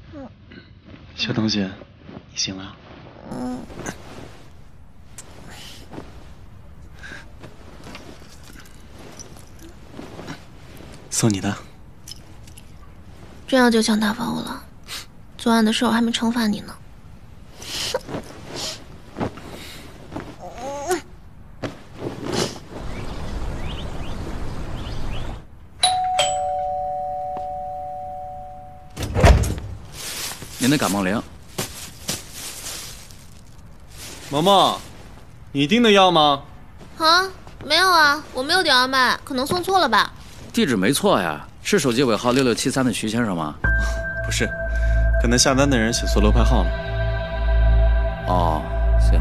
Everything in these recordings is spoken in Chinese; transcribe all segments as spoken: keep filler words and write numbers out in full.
小同学，你醒了？嗯。送你的。 这样就想打发我了？昨晚的事我还没惩罚你呢。 您的感冒灵。 萌萌，你订的药吗？ 啊，没有啊，我没有点外卖，可能送错了吧。 地址没错呀，是手机尾号六六七三的徐先生吗？ 不是，可能下单的人写错楼牌号了。 哦，行。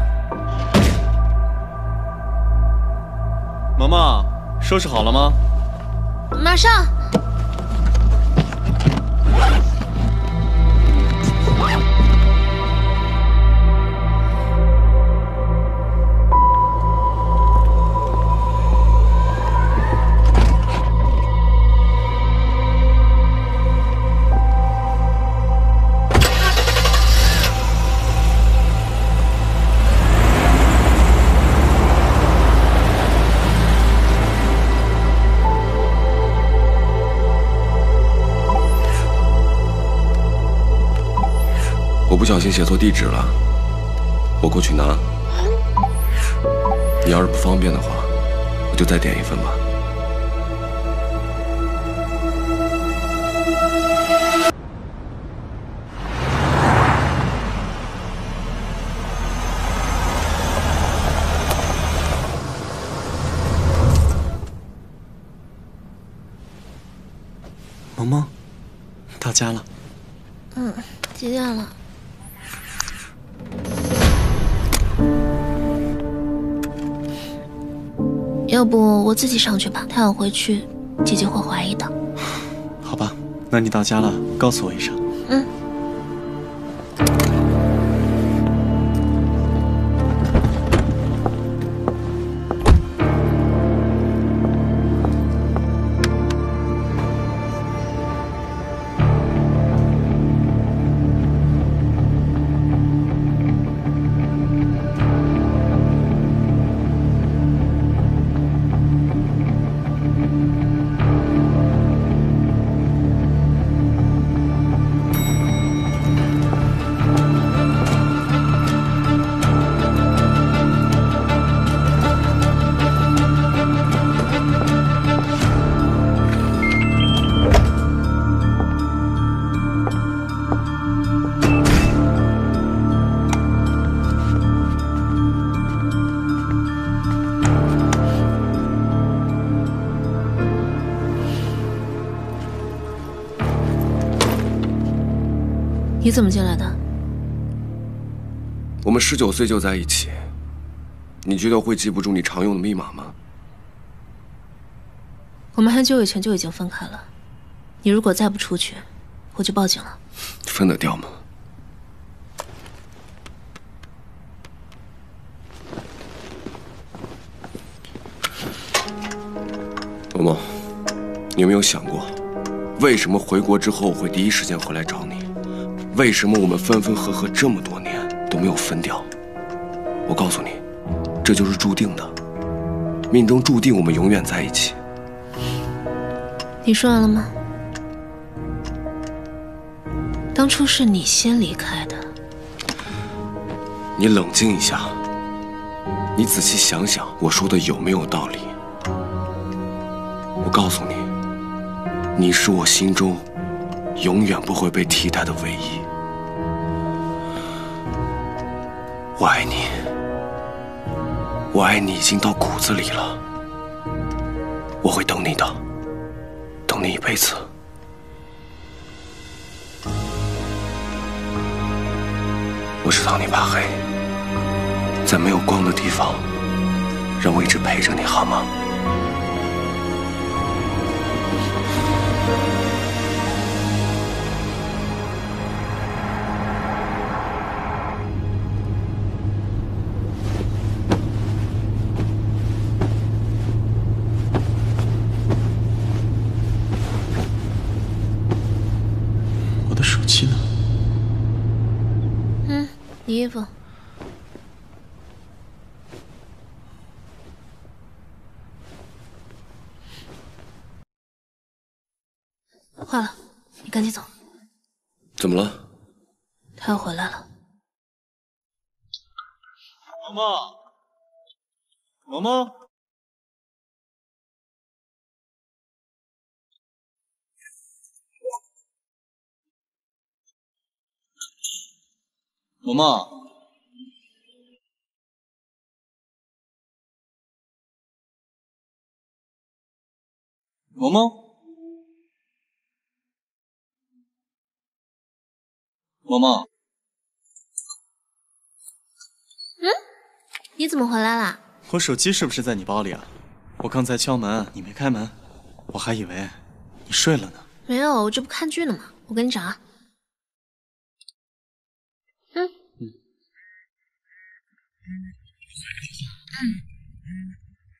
萌萌，收拾好了吗？ 马上。 我不小心写错地址了，我过去拿。你要是不方便的话，我就再点一份吧。 萌萌，到家了。 嗯，几点了？要不我自己上去吧，太晚回去，姐姐会怀疑的。 好吧，那你到家了，告诉我一声。 嗯。你怎么进来的？ 我们十九岁就在一起，你觉得我会记不住你常用的密码吗？ 我们很久以前就已经分开了，你如果再不出去，我就报警了。 分得掉吗？萌萌，你有没有想过，为什么回国之后我会第一时间回来找你？为什么我们分分合合这么多年都没有分掉？我告诉你，这就是注定的，命中注定我们永远在一起。 你说完了吗？当初是你先离开的。 你冷静一下，你仔细想想，我说的有没有道理？我告诉你，你是我心中永远不会被替代的唯一。我爱你，我爱你已经到骨子里了。我会等你的，等你一辈子。我知道你怕黑，在没有光的地方，让我一直陪着你，好吗？ 我的手机呢？ 你衣服。坏了，你赶紧走。 怎么了？ 他又回来了。 萌萌，萌萌，萌萌。 萌萌，萌萌， 嗯，你怎么回来啦？ 我手机是不是在你包里啊？我刚才敲门，你没开门，我还以为你睡了呢。 没有，我这不看剧呢吗？我给你找啊。嗯嗯嗯。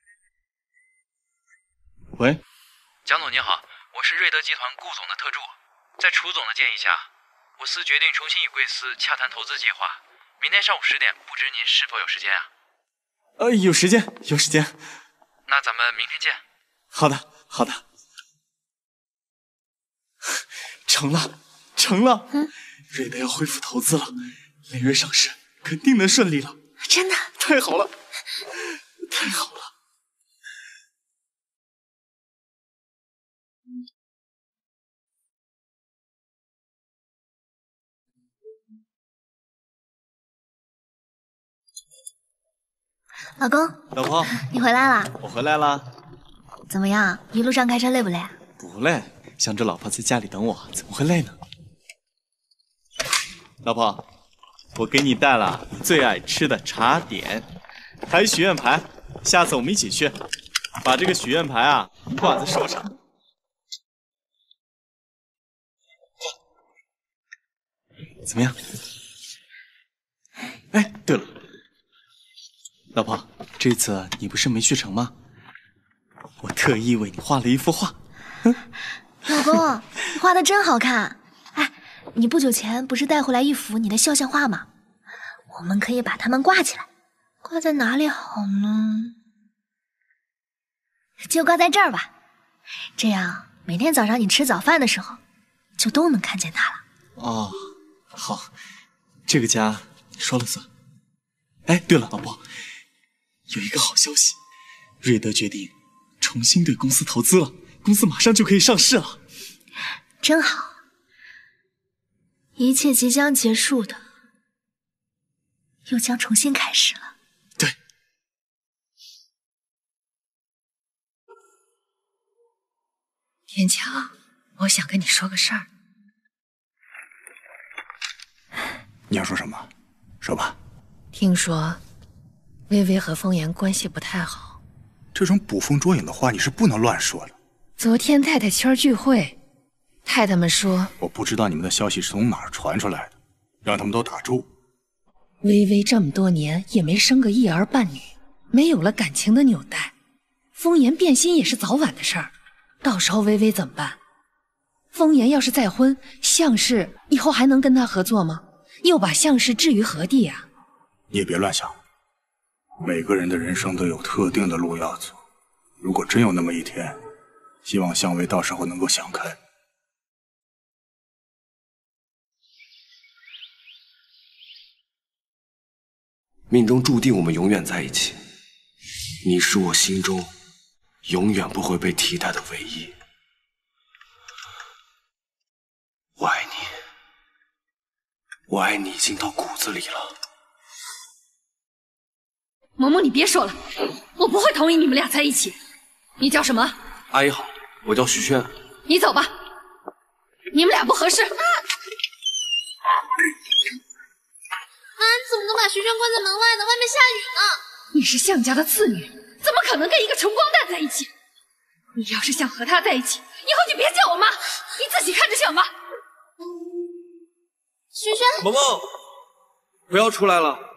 喂。 蒋总您好，我是瑞德集团顾总的特助，在楚总的建议下，我司决定重新与贵司洽谈投资计划。明天上午十点，不知您是否有时间啊？ 呃，有时间，有时间。 那咱们明天见。 好的，好的。成了，成了！嗯，瑞德要恢复投资了，连月上市肯定能顺利了。 真的？ 太好了，太好了。 老公， 老婆， 你回来啦？ 我回来啦。 怎么样？一路上开车累不累？ 不累，想着老婆在家里等我，怎么会累呢？老婆，我给你带了你最爱吃的茶点，还有许愿牌，下次我们一起去，把这个许愿牌啊挂在树上。怎么样？哎，对了。 老婆，这次你不是没去成吗？我特意为你画了一幅画。 老公，你画的真好看。哎，你不久前不是带回来一幅你的肖像画吗？我们可以把它们挂起来，挂在哪里好呢？就挂在这儿吧，这样每天早上你吃早饭的时候，就都能看见它了。 哦，好，这个家你说了算。哎，对了，老婆。 有一个好消息，瑞德决定重新对公司投资了，公司马上就可以上市了。 真好，一切即将结束的，又将重新开始了。 对。 天强，我想跟你说个事儿。 你要说什么？说吧。 听说。 微微和风言关系不太好， 这种捕风捉影的话你是不能乱说的。 昨天太太圈聚会，太太们说， 我不知道你们的消息是从哪儿传出来的，让他们都打住。 微微这么多年也没生个一儿半女，没有了感情的纽带，风言变心也是早晚的事儿。到时候微微怎么办？风言要是再婚，项氏以后还能跟他合作吗？又把项氏置于何地啊？ 你也别乱想。 每个人的人生都有特定的路要走，如果真有那么一天，希望向薇到时候能够想开。 命中注定我们永远在一起，你是我心中永远不会被替代的唯一。我爱你，我爱你已经到骨子里了。 萌萌，你别说了，我不会同意你们俩在一起。你叫什么？ 阿姨好，我叫许轩。 你走吧，你们俩不合适。啊！ 啊！你怎么能把徐轩关在门外呢？外面下雨呢。 你是项家的次女，怎么可能跟一个穷光蛋在一起？你要是想和他在一起，以后就别叫我妈，你自己看着想吧。 徐轩， 萌萌，不要出来了。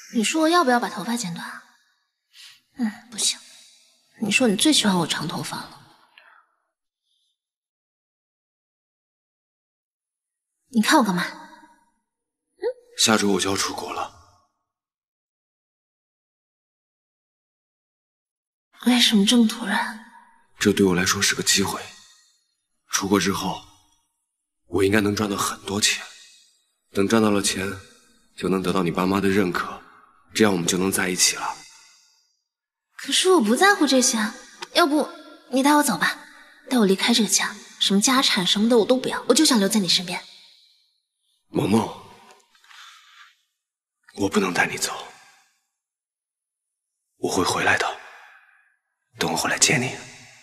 你说要不要把头发剪短？嗯，不行。你说你最喜欢我长头发了。你看我干嘛？嗯？ 下周我就要出国了。 为什么这么突然？ 这对我来说是个机会。出国之后，我应该能赚到很多钱。等赚到了钱，就能得到你爸妈的认可，这样我们就能在一起了。 可是我不在乎这些啊，要不你带我走吧，带我离开这个家，什么家产什么的我都不要，我就想留在你身边。 萌萌，我不能带你走，我会回来的，等我回来接你。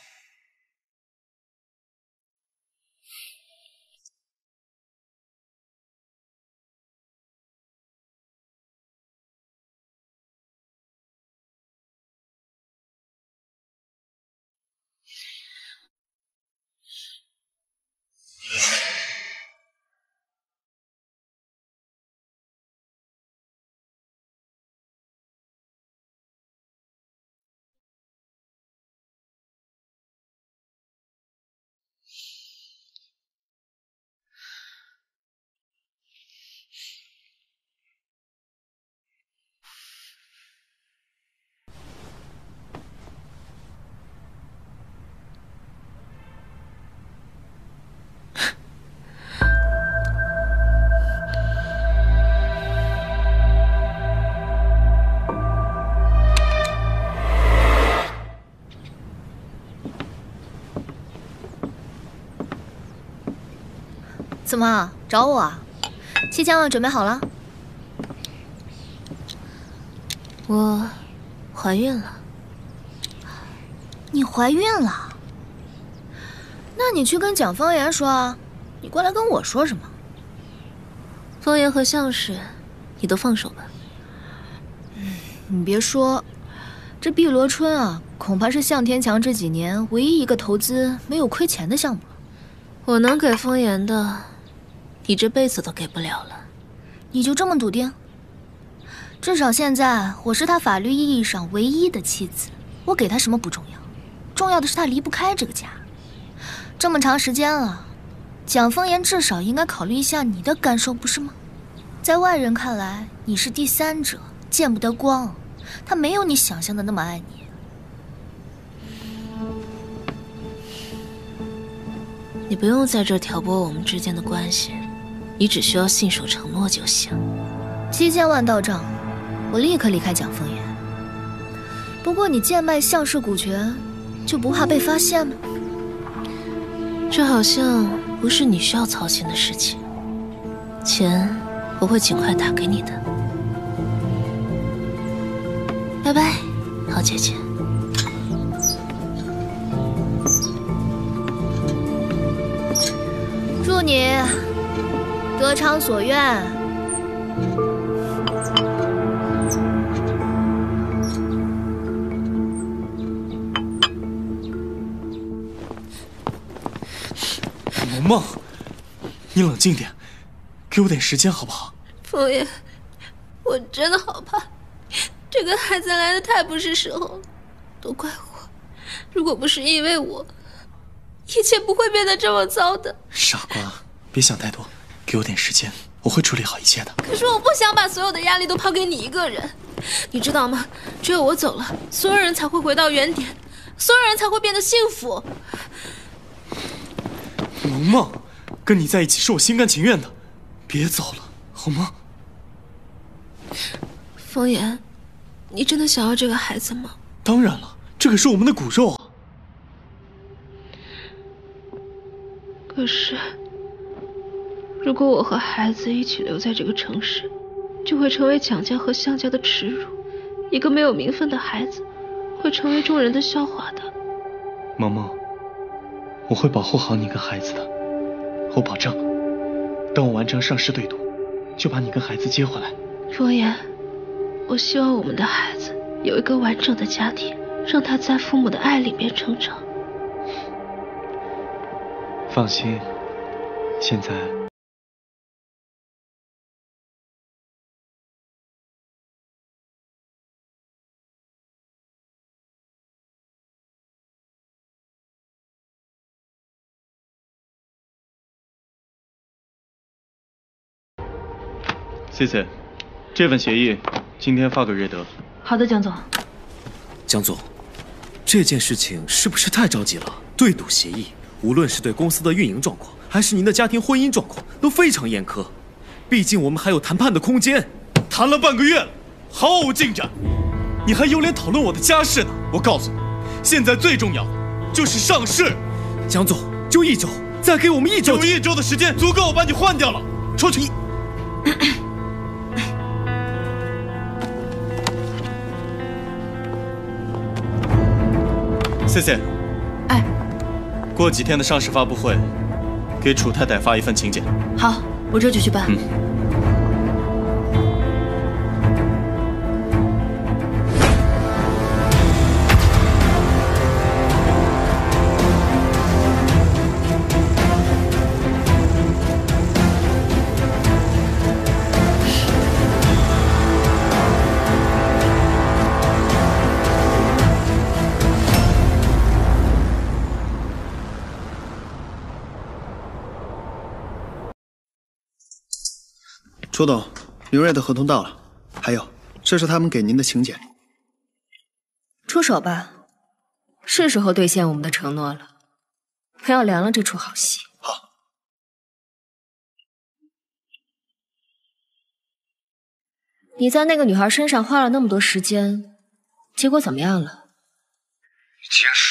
怎么找我啊？七千万准备好了？我怀孕了。你怀孕了？那你去跟蒋方言说啊，你过来跟我说什么？方言和向氏，你都放手吧。嗯，你别说，这碧螺春啊，恐怕是向天强这几年唯一一个投资没有亏钱的项目了。我能给方言的，你这辈子都给不了了。你就这么笃定？至少现在我是他法律意义上唯一的妻子，我给他什么不重要，重要的是他离不开这个家。这么长时间了，蒋方言至少应该考虑一下你的感受，不是吗？在外人看来，你是第三者，见不得光，他没有你想象的那么爱你。你不用在这挑拨我们之间的关系，你只需要信守承诺就行。七千万到账，我立刻离开蒋风言。不过你贱卖向氏股权，就不怕被发现吗？这好像不是你需要操心的事情。钱我会尽快打给你的。拜拜，好姐姐。祝你得偿所愿。 萌萌，你冷静点，给我点时间好不好？ 枫叶，我真的好怕，这个孩子来的太不是时候了，都怪我。如果不是因为我，一切不会变得这么糟的。 傻瓜，别想太多，给我点时间，我会处理好一切的。 可是我不想把所有的压力都抛给你一个人，你知道吗？只有我走了，所有人才会回到原点，所有人才会变得幸福。 萌萌，跟你在一起是我心甘情愿的，别走了，好吗？ 枫颜，你真的想要这个孩子吗？ 当然了，这可是我们的骨肉啊。 可是，如果我和孩子一起留在这个城市，就会成为蒋家和向家的耻辱。一个没有名分的孩子，会成为众人的笑话的。 萌萌，我会保护好你跟孩子的，我保证。当我完成上市对赌，就把你跟孩子接回来。 枫颜，我希望我们的孩子有一个完整的家庭，让他在父母的爱里面成长。 放心，现在 C C， 这份协议今天发给瑞德。 好的，江总。 江总，这件事情是不是太着急了？对赌协议，无论是对公司的运营状况，还是您的家庭婚姻状况，都非常严苛。毕竟我们还有谈判的空间。 谈了半个月了，毫无进展，你还有脸讨论我的家事呢？我告诉你，现在最重要的就是上市。 江总，就一周，再给我们一周。 有一周的时间足够我把你换掉了。出去。C C， 哎， 过几天的上市发布会，给楚太太发一份请柬。 好，我这就去办。 嗯。 楚董，林瑞的合同到了，还有，这是他们给您的请柬。 出手吧，是时候兑现我们的承诺了，不要凉了这出好戏。 好。 你在那个女孩身上花了那么多时间，结果怎么样了？ 你监视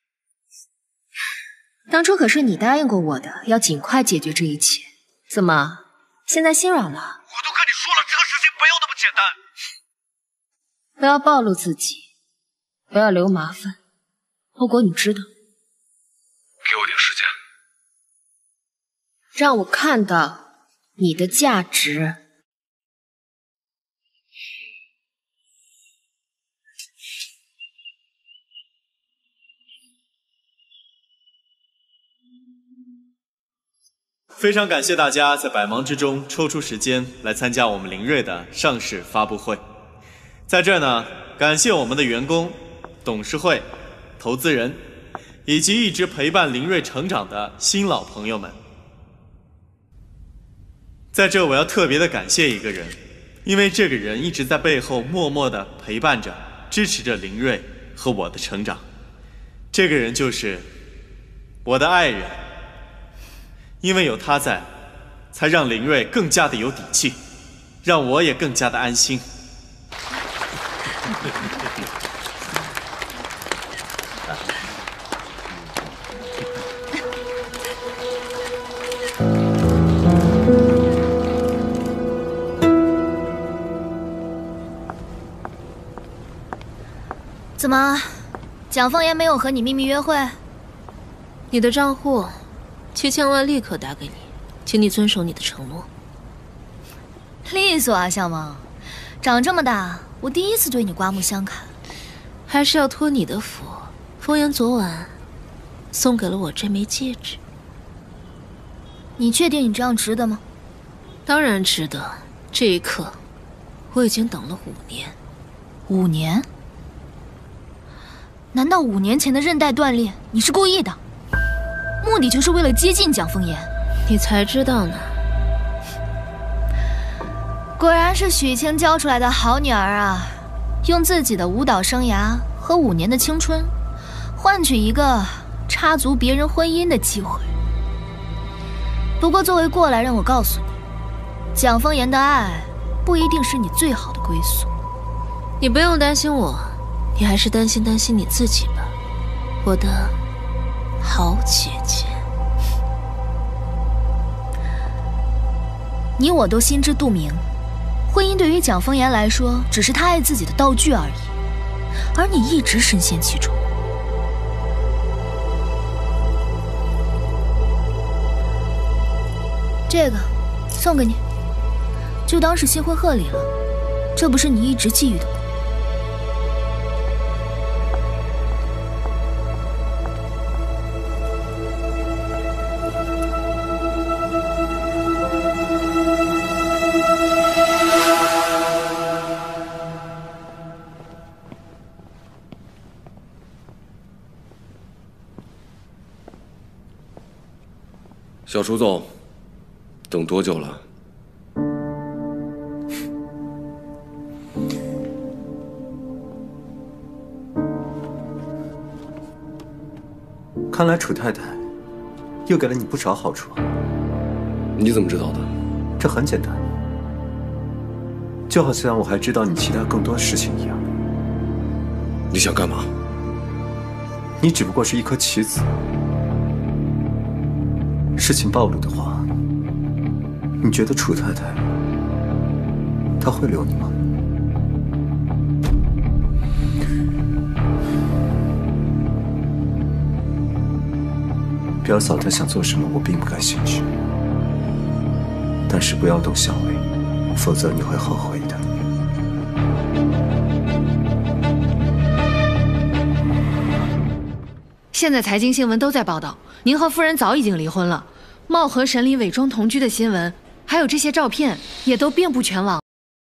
我。当初可是你答应过我的，要尽快解决这一切，怎么？现在心软了？我都跟你说了，这个事情不要那么简单。 不要暴露自己，不要留麻烦，后果你知道。 给我点时间， 让我看到你的价值。 非常感谢大家在百忙之中抽出时间来参加我们林瑞的上市发布会。在这儿呢，感谢我们的员工、董事会、投资人，以及一直陪伴林瑞成长的新老朋友们。在这我要特别的感谢一个人，因为这个人一直在背后默默的陪伴着、支持着林瑞和我的成长。这个人就是我的爱人。因为有他在，才让林瑞更加的有底气，让我也更加的安心。 怎么，蒋凤言没有和你秘密约会？ 你的账户，七千万立刻打给你，请你遵守你的承诺。 利索啊，小萌，长这么大，我第一次对你刮目相看。 还是要托你的福，风言昨晚送给了我这枚戒指。 你确定你这样值得吗？ 当然值得。这一刻，我已经等了五年。 五年？难道五年前的韧带断裂，你是故意的？目的就是为了接近蒋凤言？ 你才知道呢。 果然是许清教出来的好女儿啊！用自己的舞蹈生涯和五年的青春，换取一个插足别人婚姻的机会。不过作为过来人，我告诉你，蒋凤言的爱不一定是你最好的归宿。 你不用担心我，你还是担心担心你自己吧，我的好姐姐。 你我都心知肚明，婚姻对于蒋凤言来说只是他爱自己的道具而已，而你一直深陷其中。这个送给你，就当是新婚贺礼了。这不是你一直觊觎的吗？ 小楚总，等多久了？ 看来楚太太又给了你不少好处。 你怎么知道的？ 这很简单，就好像我还知道你其他更多事情一样。 你想干嘛？ 你只不过是一颗棋子，事情暴露的话，你觉得楚太太她会留你吗？表嫂她想做什么，我并不感兴趣，但是不要动小薇，否则你会后悔的。 现在财经新闻都在报道，您和夫人早已经离婚了。貌合神离、伪装同居的新闻，还有这些照片，也都遍布全网。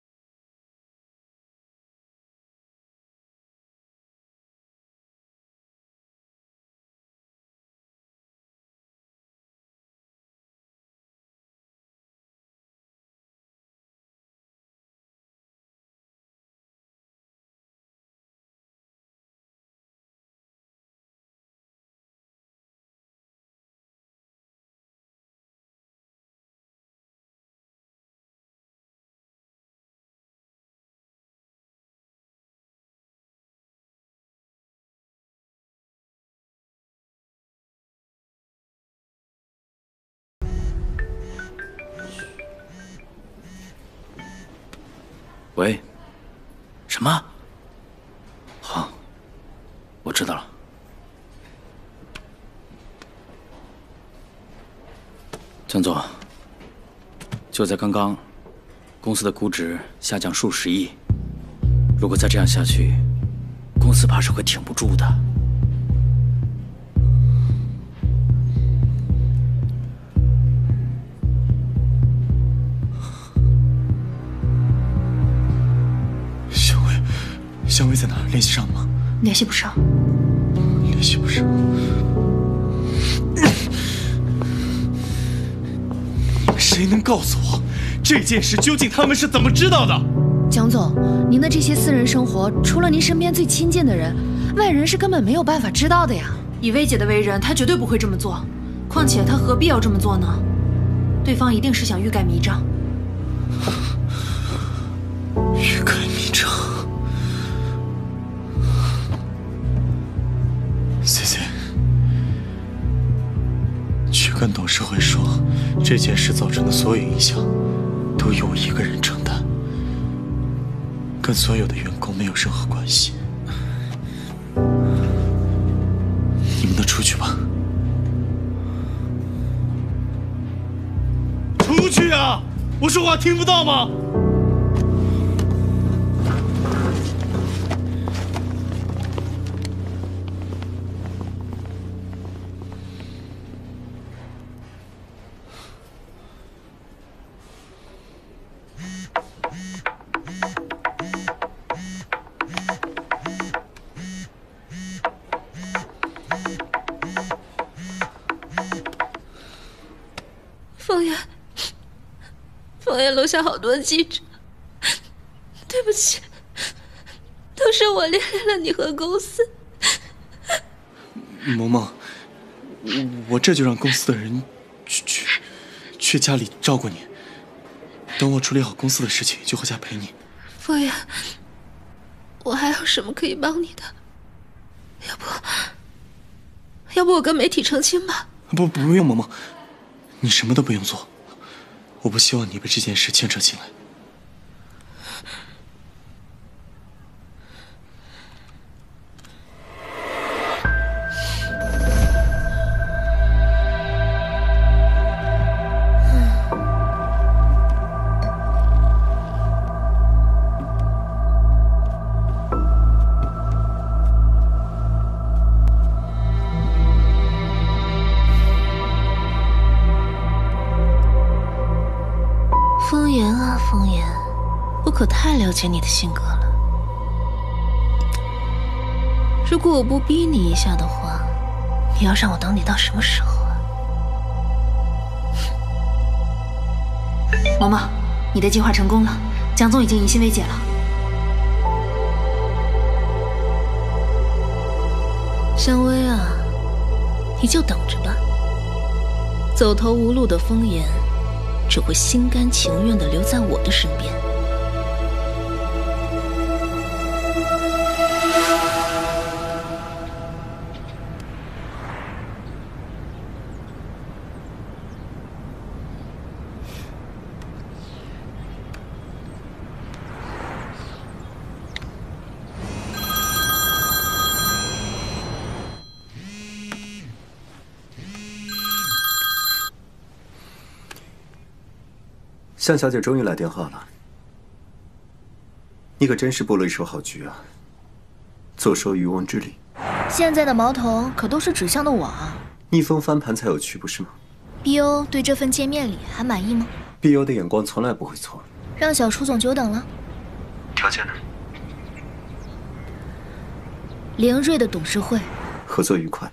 喂，什么？好，我知道了。江总，就在刚刚，公司的估值下降数十亿，如果再这样下去，公司怕是会挺不住的。 香薇在哪儿？联系上了吗？ 联系不上。 联系不上。你们谁能告诉我，这件事究竟他们是怎么知道的？ 蒋总，您的这些私人生活，除了您身边最亲近的人，外人是根本没有办法知道的呀。 以薇姐的为人，她绝对不会这么做。况且她何必要这么做呢？对方一定是想欲盖弥彰。 欲盖弥彰。C C， 去跟董事会说，这件事造成的所有影响都由我一个人承担，跟所有的员工没有任何关系。你们都出去吧。出去啊！我说话听不到吗？ 凤爷，凤爷楼下好多记者，对不起，都是我连累了你和公司。 萌萌，我这就让公司的人去去去家里照顾你，等我处理好公司的事情，就回家陪你。 凤爷，我还有什么可以帮你的？要不，要不我跟媒体澄清吧？ 不，不用，萌萌。你什么都不用做，我不希望你被这件事牵扯进来。 风言啊，风言，我可太了解你的性格了。如果我不逼你一下的话，你要让我等你到什么时候啊？ 萌萌，你的计划成功了，蒋总已经疑心薇姐了。 香薇啊， 你就等着吧。走投无路的风言，只会心甘情愿地留在我的身边。 向小姐终于来电话了，你可真是布了一手好局啊，坐收渔翁之利。 现在的矛头可都是指向的我啊！ 逆风翻盘才有趣，不是吗 ？B O 对这份见面礼还满意吗 ？B O 的眼光从来不会错。 让小楚总久等了。 条件呢？ 凌睿的董事会， 合作愉快。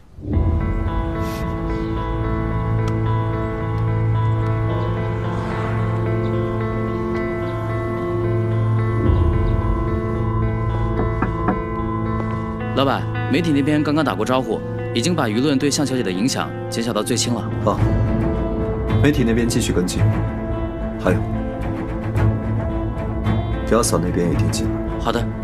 老板，媒体那边刚刚打过招呼，已经把舆论对向小姐的影响减小到最轻了。 好，媒体那边继续跟进。还有，表嫂那边也听进了。 好的。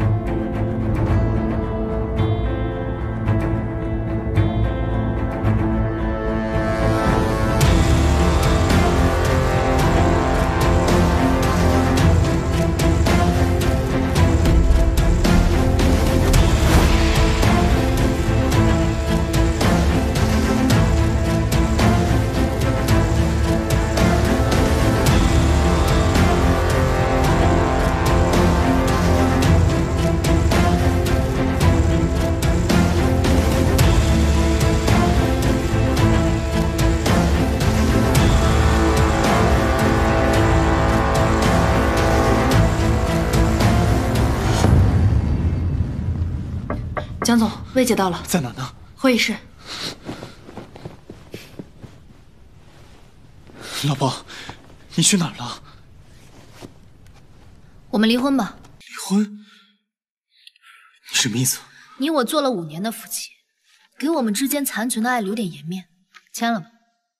江总，魏姐到了， 在哪呢？ 会议室。 老婆，你去哪儿了？ 我们离婚吧。 离婚？你什么意思？ 你我做了五年的夫妻，给我们之间残存的爱留点颜面，签了吧。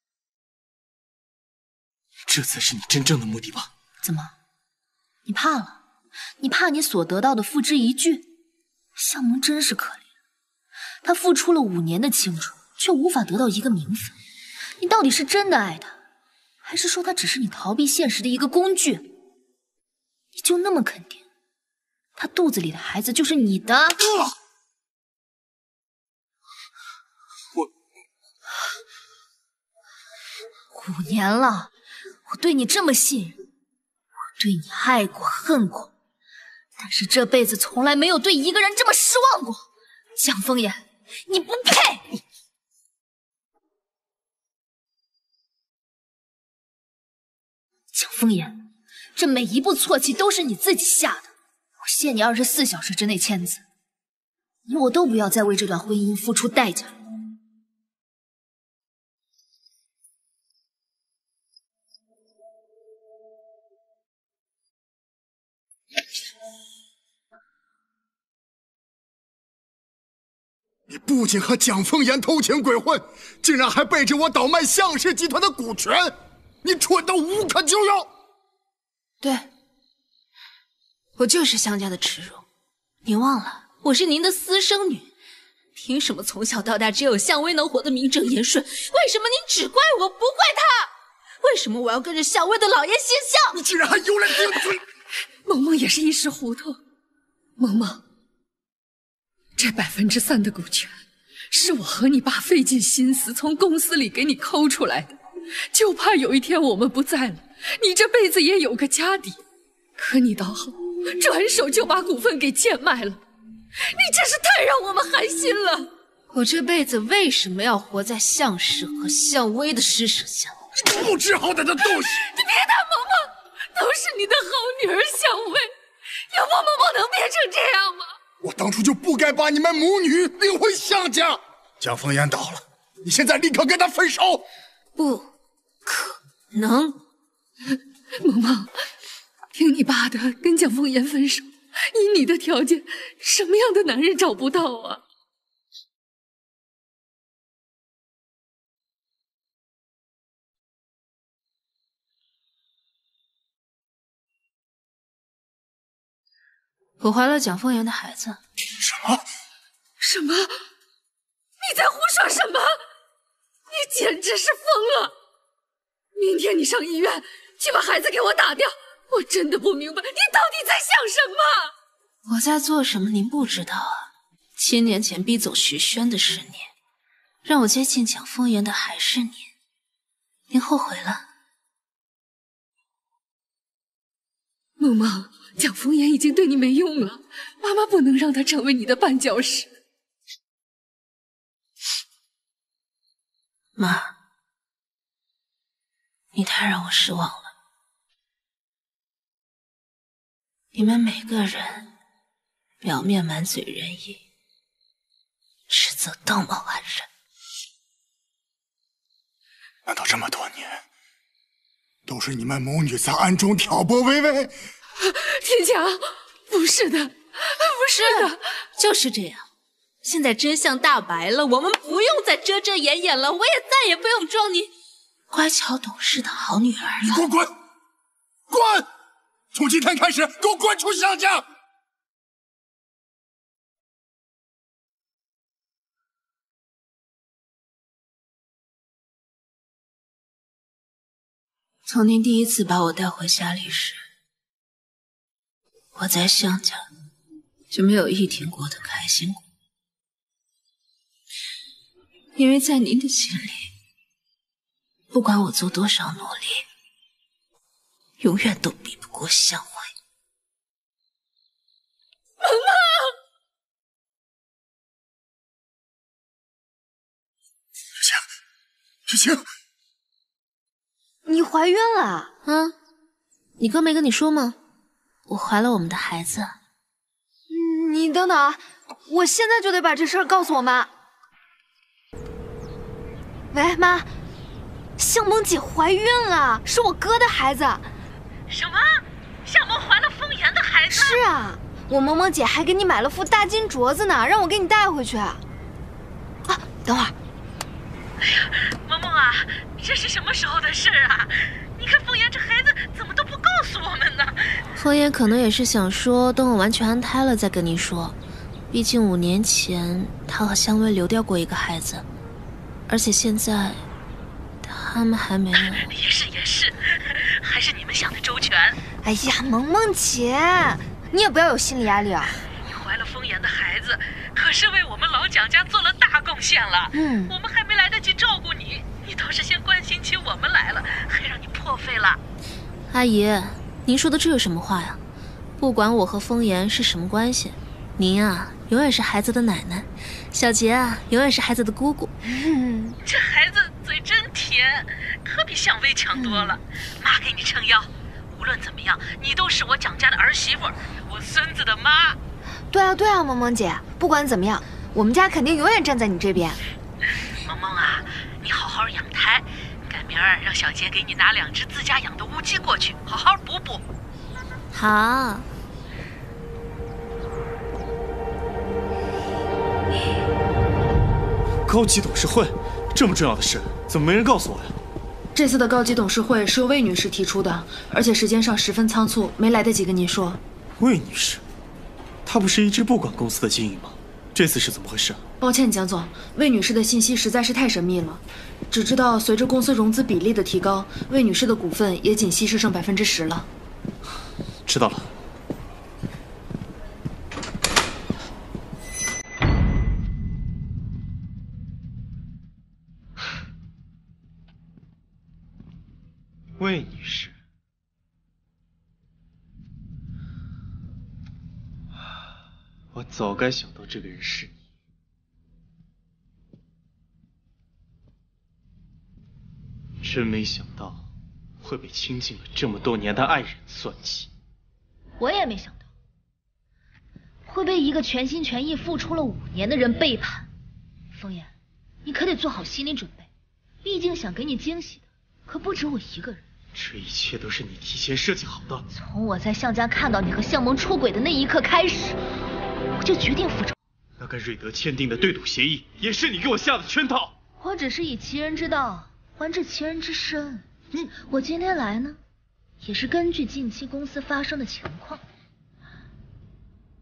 这才是你真正的目的吧？ 怎么，你怕了？你怕你所得到的付之一炬？向萌真是可怜，他付出了五年的青春，却无法得到一个名分。你到底是真的爱他，还是说他只是你逃避现实的一个工具？你就那么肯定，他肚子里的孩子就是你的？ 我五年了，我对你这么信任，我对你爱过恨过。但是这辈子从来没有对一个人这么失望过，江枫言，你不配！江枫言，这每一步错棋都是你自己下的，我限你二十四小时之内签字，你我都不要再为这段婚姻付出代价了。 你不仅和蒋枫言偷情鬼混，竟然还背着我倒卖向氏集团的股权，你蠢到无可救药。 对，我就是向家的耻辱。你忘了，我是您的私生女，凭什么从小到大只有向薇能活得名正言顺？为什么您只怪我，不怪他？为什么我要跟着向薇的老爷行孝？ 你竟然还有脸顶嘴！ 萌萌也是一时糊涂。萌萌，这百分之三的股权是我和你爸费尽心思从公司里给你抠出来的，就怕有一天我们不在了，你这辈子也有个家底。可你倒好，转手就把股份给贱卖了，你真是太让我们寒心了。 我这辈子为什么要活在向氏和向薇的施舍下？ 你不知好歹的东西！ 你别打萌萌，都是你的好女儿向薇，要不萌萌能变成这样吗？ 我当初就不该把你们母女领回向家。蒋枫言倒了，你现在立刻跟他分手！ 不可能！ 萌萌，听你爸的，跟蒋枫言分手。以你的条件，什么样的男人找不到啊？ 我怀了蒋凤妍的孩子。 什么？ 什么？你在胡说什么？你简直是疯了！明天你上医院去把孩子给我打掉！我真的不明白你到底在想什么。 我在做什么？您不知道啊？七年前逼走徐轩的是您，让我接近蒋凤妍的还是您。您后悔了？ 梦梦，蒋凤妍已经对你没用了，妈妈不能让她成为你的绊脚石。 妈，你太让我失望了。你们每个人表面满嘴仁义，实则道貌岸然。 难道这么多年都是你们母女在暗中挑拨微微？ 天强，不是的，不是的， 就是这样。现在真相大白了，我们不用再遮遮掩掩了，我也再也不用装你乖巧懂事的好女儿了。 你给我滚！滚！从今天开始，给我滚出向家！ 从您第一次把我带回家里时，我在向家就没有一天过得开心过，因为在您的心里，不管我做多少努力，永远都比不过向辉。 妈妈， 雨晴，雨晴， 你怀孕了？ 嗯，你哥没跟你说吗？我怀了我们的孩子。 你等等，我现在就得把这事儿告诉我妈。喂，妈，向萌姐怀孕了，是我哥的孩子。 什么？向萌怀了风言的孩子？ 是啊，我萌萌姐还给你买了副大金镯子呢，让我给你带回去。啊，等会儿。 哎呀，萌萌啊，这是什么时候的事啊？你看风言这孩子怎么都不告诉我们呢？ 风言可能也是想说，等我完全安胎了再跟你说。毕竟五年前他和香薇流掉过一个孩子，而且现在他们还没有。 也是也是，还是你们想的周全。 哎呀，萌萌姐，你也不要有心理压力啊。 你怀了风言的孩子，可是为我们老蒋家做了大贡献了。 嗯， 我们还没来得及照顾你，你倒是先关心起我们来了，还让你破费了。 阿姨，您说的这是什么话呀？不管我和风言是什么关系，您啊永远是孩子的奶奶，小杰啊永远是孩子的姑姑。 嗯， 这孩子嘴真甜，可比向薇强多了。嗯、妈给你撑腰，无论怎么样，你都是我蒋家的儿媳妇，我孙子的妈。 对啊对啊，萌萌姐，不管怎么样，我们家肯定永远站在你这边。 萌萌啊，你好好养胎，赶明儿让小杰给你拿两只自家养的乌鸡过去，好好补补。 好。 高级董事会，这么重要的事，怎么没人告诉我呀？ 这次的高级董事会是由魏女士提出的，而且时间上十分仓促，没来得及跟您说。 魏女士，她不是一直不管公司的经营吗？这次是怎么回事？ 抱歉，蒋总，魏女士的信息实在是太神秘了，只知道随着公司融资比例的提高，魏女士的股份也仅稀释剩百分之十了。 知道了。魏女士，我早该想到这个人是你。真没想到会被亲近了这么多年的爱人算计。 我也没想到会被一个全心全意付出了五年的人背叛。风言，你可得做好心理准备，毕竟想给你惊喜的可不止我一个人。 这一切都是你提前设计好的。 从我在向家看到你和向萌出轨的那一刻开始，我就决定复仇。 那跟瑞德签订的对赌协议，也是你给我下的圈套。 我只是以其人之道还治其人之身。嗯，我今天来呢，也是根据近期公司发生的情况。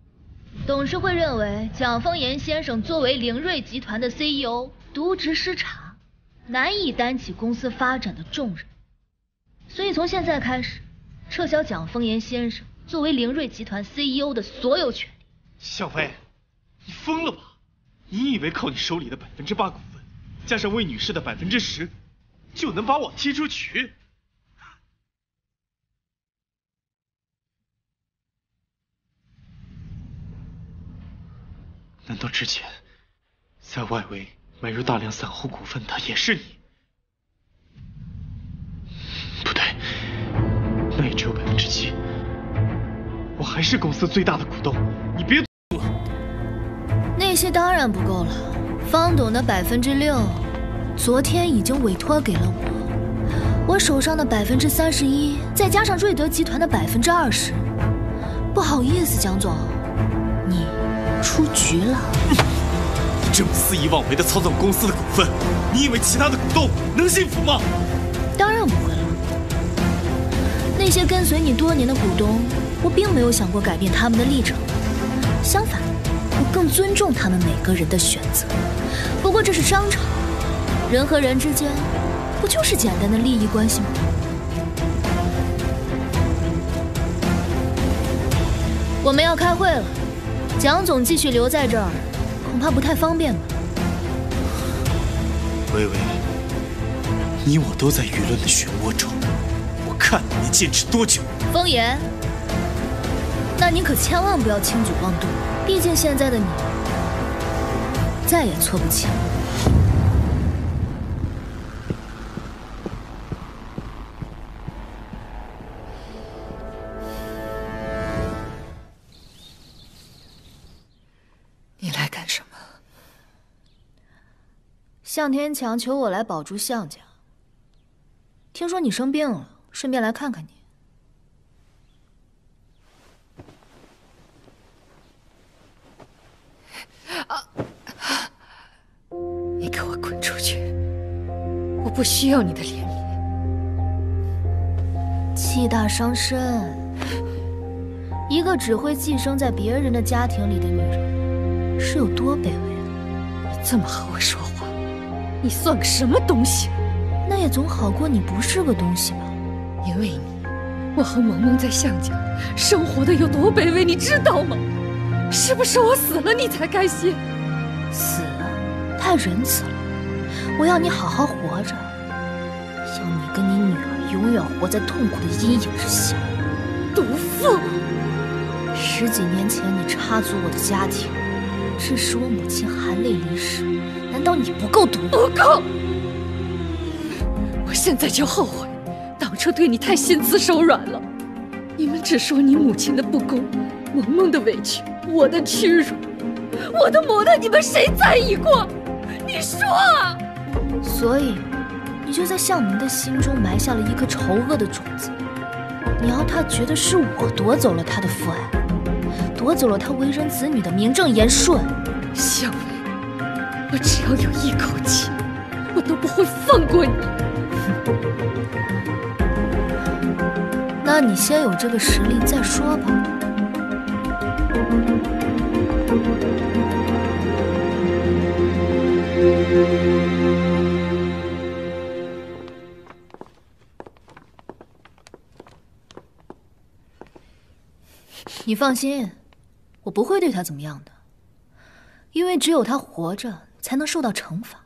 董事会认为蒋丰岩先生作为凌锐集团的 C E O， 渎职失察，难以担起公司发展的重任，所以从现在开始，撤销蒋丰岩先生作为凌锐集团 C E O 的所有权利。 向飞，你疯了吧？你以为靠你手里的百分之八股份，加上魏女士的百分之十，就能把我踢出局？难道之前在外围买入大量散户股份的也是你？不对，那也只有百分之七。我还是公司最大的股东，你别。 那些当然不够了，方董的百分之六，昨天已经委托给了我，我手上的百分之三十一，再加上瑞德集团的百分之二十，不好意思，蒋总，你出局了。 你这么肆意妄为的操纵公司的股份，你以为其他的股东能幸福吗？ 当然不会了。那些跟随你多年的股东，我并没有想过改变他们的立场，相反。我更尊重他们每个人的选择，不过这是商场，人和人之间不就是简单的利益关系吗？我们要开会了，蒋总继续留在这儿，恐怕不太方便吧？ 微微，你我都在舆论的漩涡中，我看你能坚持多久？ 风言，那你可千万不要轻举妄动。毕竟现在的你，再也错不起了。 你来干什么？ 向天强求我来保住向家，听说你生病了，顺便来看看你。 啊！你给我滚出去！我不需要你的怜悯。 气大伤身，一个只会寄生在别人的家庭里的女人，是有多卑微啊！ 你这么和我说话，你算个什么东西？ 那也总好过你不是个东西吧？ 因为你，我和萌萌在向家生活的有多卑微，你知道吗？是不是我死了你才开心？ 死太仁慈了，我要你好好活着，要你跟你女儿永远活在痛苦的阴影之下。 毒妇！ 十几年前你插足我的家庭，致使我母亲含泪离世，难道你不够毒？ 不够！我现在就后悔，当初对你太心慈手软了。你们只说你母亲的不公，萌萌的委屈，我的屈辱，我的磨难，你们谁在意过？你说啊！ 所以，你就在向明的心中埋下了一颗丑恶的种子。你要他觉得是我夺走了他的父爱，夺走了他为人子女的名正言顺。 向薇，我只要有一口气，我都不会放过你。 那你先有这个实力再说吧。你放心，我不会对他怎么样的，因为只有他活着，才能受到惩罚。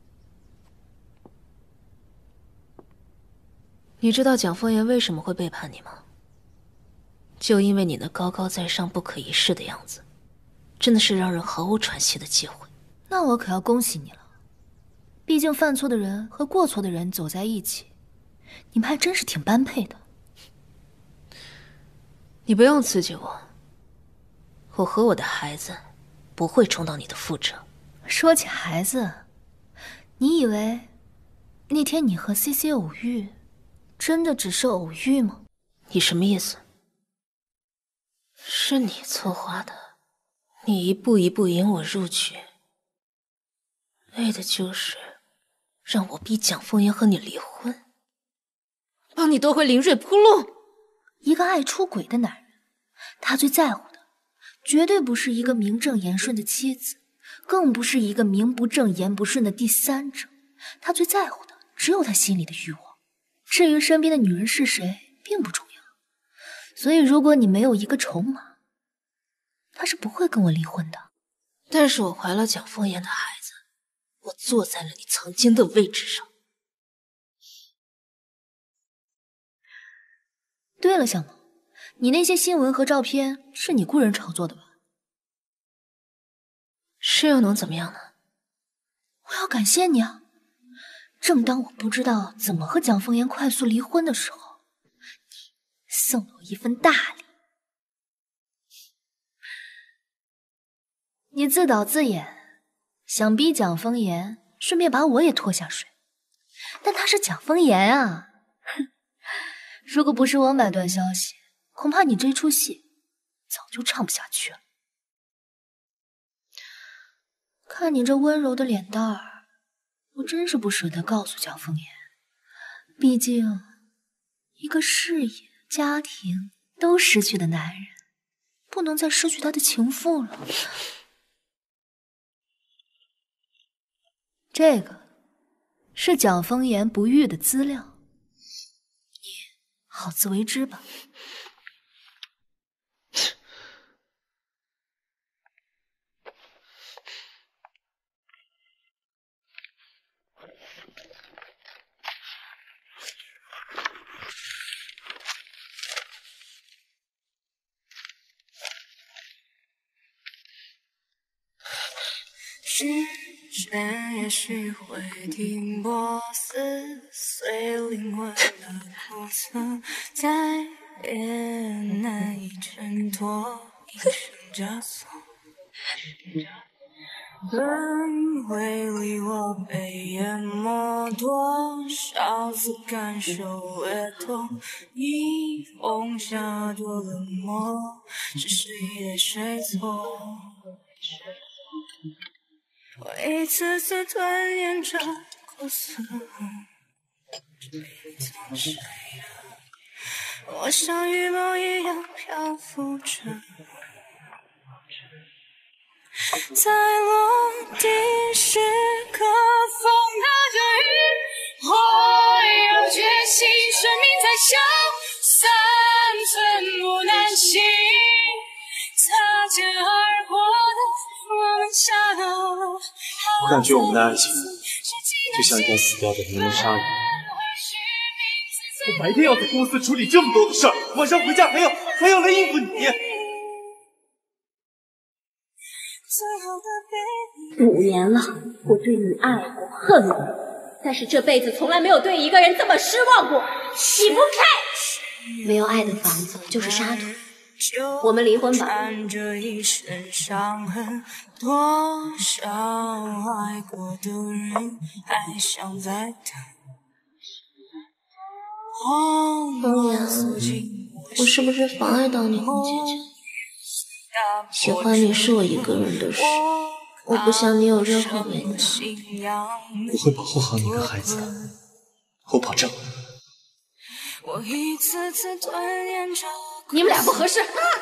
你知道蒋风言为什么会背叛你吗？就因为你那高高在上、不可一世的样子，真的是让人毫无喘息的机会。 那我可要恭喜你了，毕竟犯错的人和过错的人走在一起，你们还真是挺般配的。 你不用刺激我，我和我的孩子不会重蹈你的覆辙。 说起孩子，你以为那天你和 C C 偶遇，真的只是偶遇吗？ 你什么意思？是你策划的，你一步一步引我入局，为的就是让我逼蒋风言和你离婚，帮你夺回林睿铺路。 一个爱出轨的男人，他最在乎的绝对不是一个名正言顺的妻子，更不是一个名不正言不顺的第三者。他最在乎的只有他心里的欲望，至于身边的女人是谁，并不重要。所以，如果你没有一个筹码，他是不会跟我离婚的。 但是我怀了蒋凤妍的孩子，我坐在了你曾经的位置上。 对了，小萌，你那些新闻和照片是你雇人炒作的吧？ 是又能怎么样呢？ 我要感谢你啊！正当我不知道怎么和蒋凤妍快速离婚的时候，你送了我一份大礼。你自导自演，想逼蒋凤妍，顺便把我也拖下水。但她是蒋凤妍啊！哼，如果不是我买断消息，恐怕你这出戏早就唱不下去了。看你这温柔的脸蛋儿，我真是不舍得告诉蒋凤妍。毕竟，一个事业、家庭都失去的男人，不能再失去他的情妇了。这个是蒋凤妍不育的资料，你好自为之吧。 时间也许会停泊，撕碎灵魂的骨层，再也难以挣脱，一生枷锁。轮回里我被淹没，多少次感受越痛，逆风下多冷漠，是谁的谁错？我一次次吞咽着苦涩，从谁的？我像羽毛一样漂浮着，在落地时刻风它的雨，我要觉醒，生命在消散，寸步难行，擦肩而过的我们下的路。 我感觉我们的爱情就像一条死掉的柠檬鲨鱼。我白天要在公司处理这么多的事儿，晚上回家还要还要来应付你。 五年了，我对你爱过恨过，但是这辈子从来没有对一个人这么失望过。你不配！没有爱的房子就是沙土。我们离婚吧。 伴着一身伤痕，多少爱过的人还想再等。 凤妍，我是不是妨碍到你和姐姐？喜欢你是我一个人的事，我不想你有任何为难。 我会保护好你和孩子的，我保证。 我一次次吞咽着。 你们俩不合适。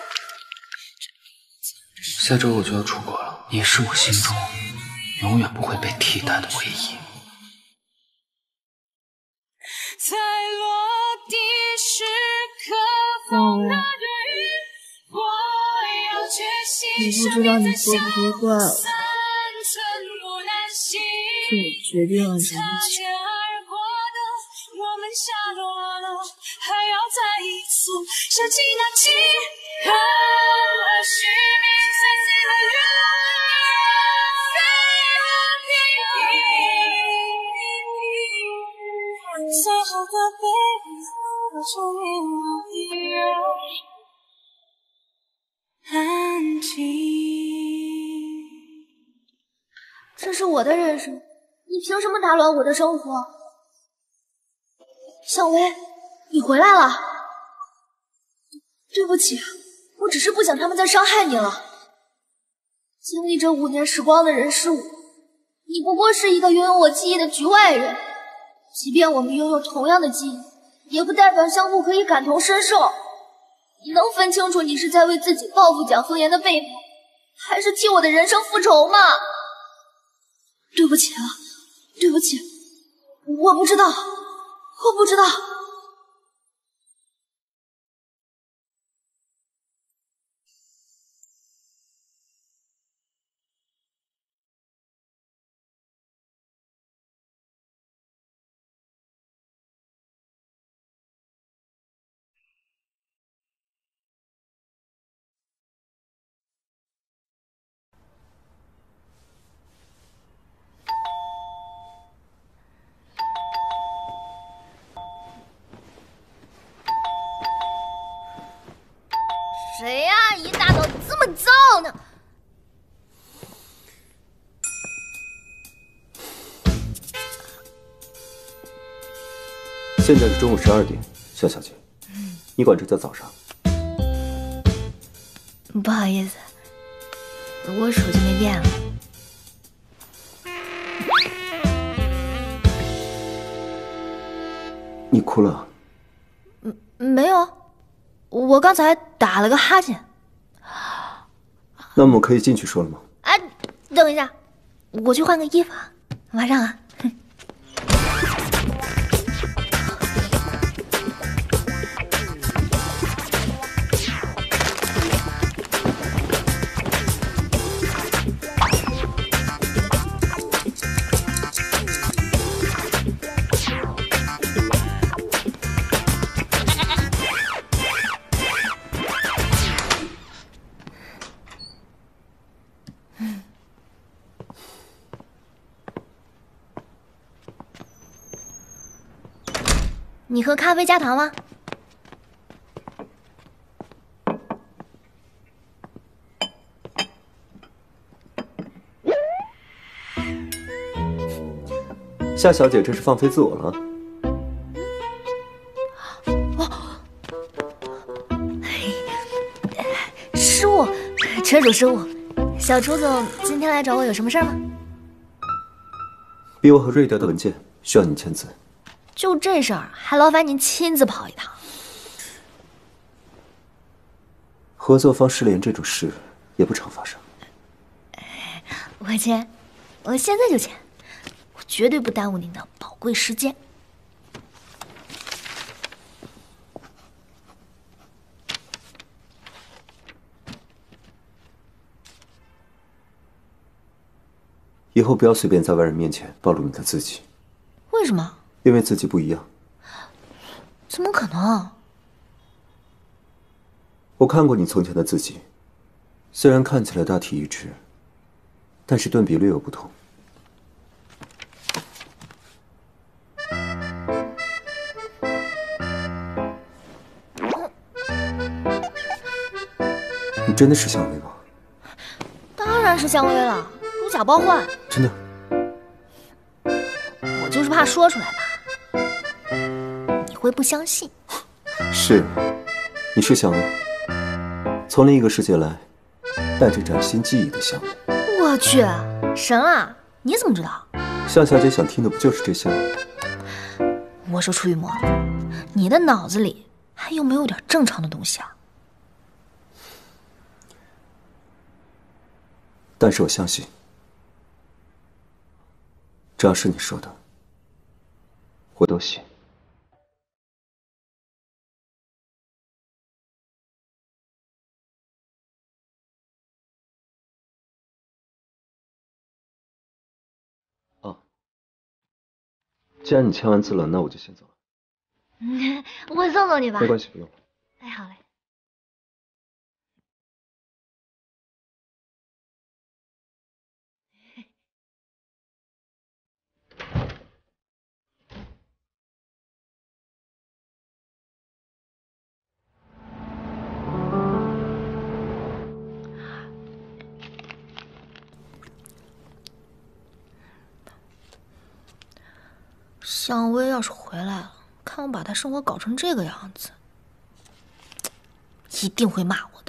下周我就要出国了，你是我心中永远不会被替代的唯一。 在落地时刻风它的雨，我要觉醒， 你不知道你做不回怪了，是你决定了这一切。 我们下落了，还要再一次舍弃那几恨和虚名，碎碎的愿望，最后的悲歌终于安静。 这是我的人生，你凭什么打乱我的生活？小薇，你回来了。对不起，我只是不想他们再伤害你了。经历这五年时光的人是我，你不过是一个拥有我记忆的局外人。即便我们拥有同样的记忆，也不代表相互可以感同身受。 你能分清楚你是在为自己报复蒋风言的背叛，还是替我的人生复仇吗？对不起啊，对不起，我不知道，我不知道。谁呀、啊？一大早这么燥呢？ 现在是中午十二点，夏小姐，你管这叫早上？ 不好意思，我手机没电了。 你哭了？ 嗯，没有。我刚才打了个哈欠。 那我们可以进去说了吗？ 哎，等一下，我去换个衣服，马上啊。你喝咖啡加糖吗？ 夏小姐这是放飞自我了。 哦，失误，车主失误。小楚总今天来找我有什么事吗？ 比我和瑞德的文件需要你签字。 就这事儿，还劳烦您亲自跑一趟。 合作方失联这种事也不常发生。 我签，我现在就签，我绝对不耽误您的宝贵时间。 以后不要随便在外人面前暴露你的自己。 为什么？ 因为自己不一样。 怎么可能？ 我看过你从前的自己，虽然看起来大体一致，但是顿笔略有不同。你真的是向薇吗？ 当然是向薇了，如假包换。 真的？ 我就是怕说出来吧。你会不相信？ 是，你是向薇，从另一个世界来，带着崭新记忆的向薇。 我去，神啊！你怎么知道？ 向小姐想听的不就是这些吗？ 我说楚雨墨，你的脑子里还有没有点正常的东西啊？ 但是我相信，只要是你说的，我都信。哦，既然你签完字了，那我就先走了。 嗯，我送送你吧。 没关系，不用了。 哎，好嘞。向薇要是回来了，看我把她生活搞成这个样子，一定会骂我的。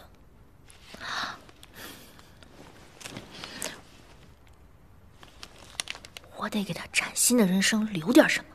我得给她崭新的人生留点什么。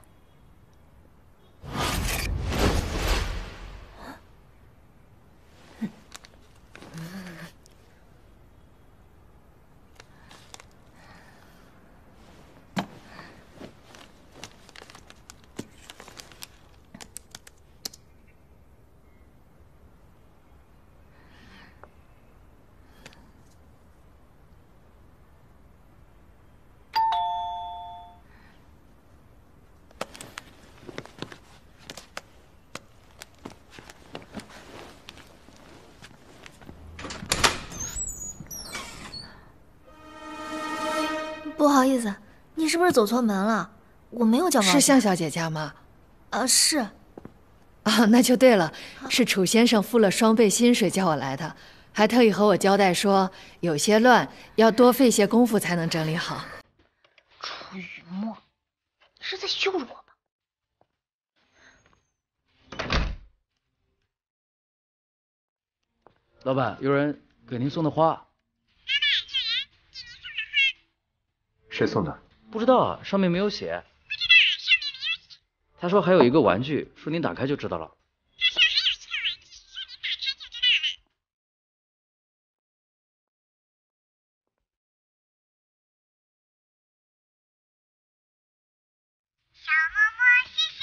好意思，你是不是走错门了？我没有叫高姐。 是向小姐家吗？ 啊，是。 啊，那就对了，是楚先生付了双倍薪水叫我来的，还特意和我交代说有些乱，要多费些功夫才能整理好。 楚雨墨，你是在羞辱我吗？ 老板，有人给您送的花。 谁送的？ 不知道啊，上面没有写。他说还有一个玩具，说您打开就知道了。 小默默，谢谢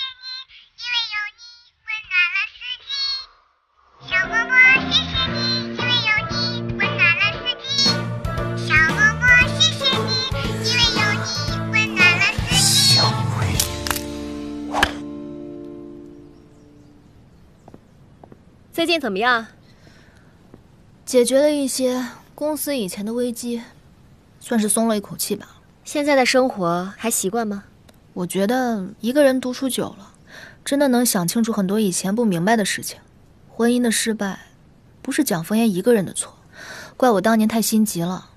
你，因为有你温暖了四季。小默默，谢谢你，因为有你温暖了四季。小默默，谢谢你，因为有你温暖了四季。 小薇。 最近怎么样？解决了一些公司以前的危机，算是松了一口气吧。现在的生活还习惯吗？我觉得一个人独处久了，真的能想清楚很多以前不明白的事情。婚姻的失败，不是蒋枫岩一个人的错，怪我当年太心急了，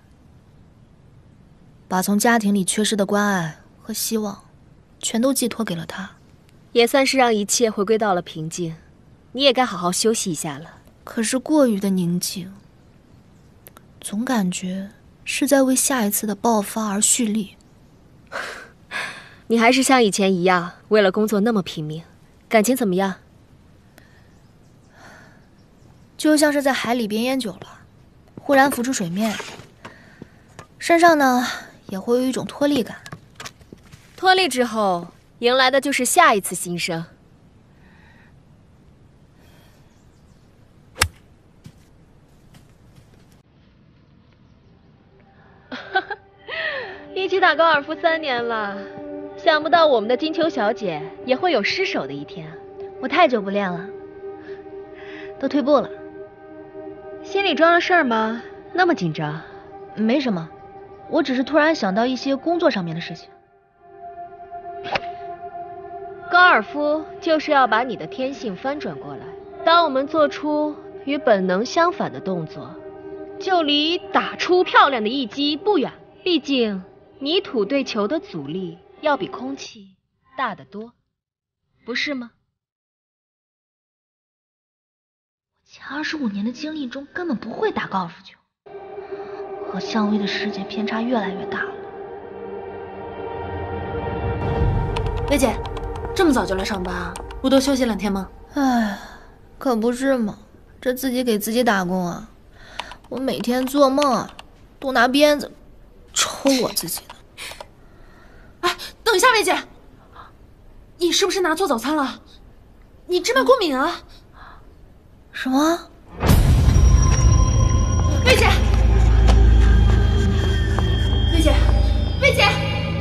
把从家庭里缺失的关爱和希望，全都寄托给了他， 也算是让一切回归到了平静。你也该好好休息一下了。 可是过于的宁静，总感觉是在为下一次的爆发而蓄力。 你还是像以前一样，为了工作那么拼命。感情怎么样？ 就像是在海里边淹久了，忽然浮出水面，身上呢也会有一种脱力感。 脱力之后，迎来的就是下一次新生。一起打高尔夫三年了，想不到我们的金秋小姐也会有失手的一天。 我太久不练了，都退步了。 心里装了事儿吗？那么紧张？ 没什么，我只是突然想到一些工作上面的事情。 高尔夫就是要把你的天性翻转过来。当我们做出与本能相反的动作，就离打出漂亮的一击不远。毕竟泥土对球的阻力要比空气大得多，不是吗？ 前二十五年的经历中根本不会打高尔夫球，和向薇的世界偏差越来越大了。 薇姐，这么早就来上班，不多休息两天吗？ 唉，可不是嘛，这自己给自己打工啊！我每天做梦啊，都拿鞭子抽我自己呢。 哎，等一下，薇姐，你是不是拿错早餐了？你芝麻过敏啊？ 什么？ 薇姐，薇姐，薇姐！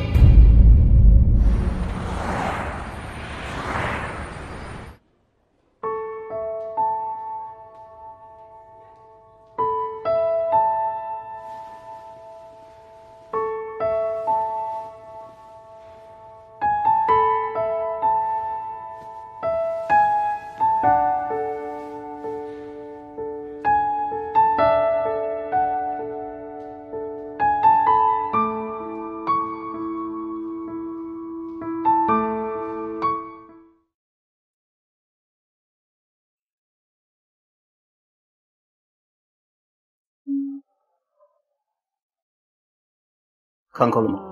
看够了吗？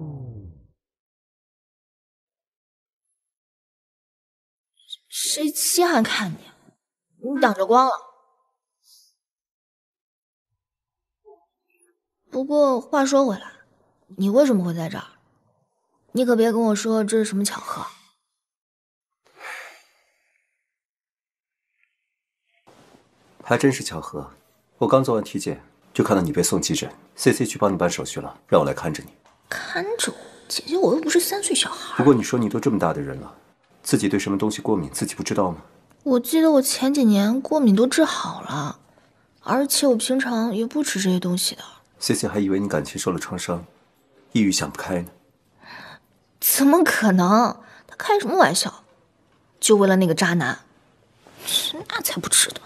谁稀罕看你？你挡着光了。不过话说回来，你为什么会在这儿？你可别跟我说这是什么巧合。 还真是巧合，我刚做完体检，就看到你被送急诊 ，C C 去帮你办手续了，让我来看着你。 看着我，姐姐我又不是三岁小孩。 不过你说你都这么大的人了，自己对什么东西过敏，自己不知道吗？ 我记得我前几年过敏都治好了，而且我平常也不吃这些东西的。 C C 还以为你感情受了创伤， 抑郁想不开呢？ 怎么可能？他开什么玩笑？就为了那个渣男？那才不值得。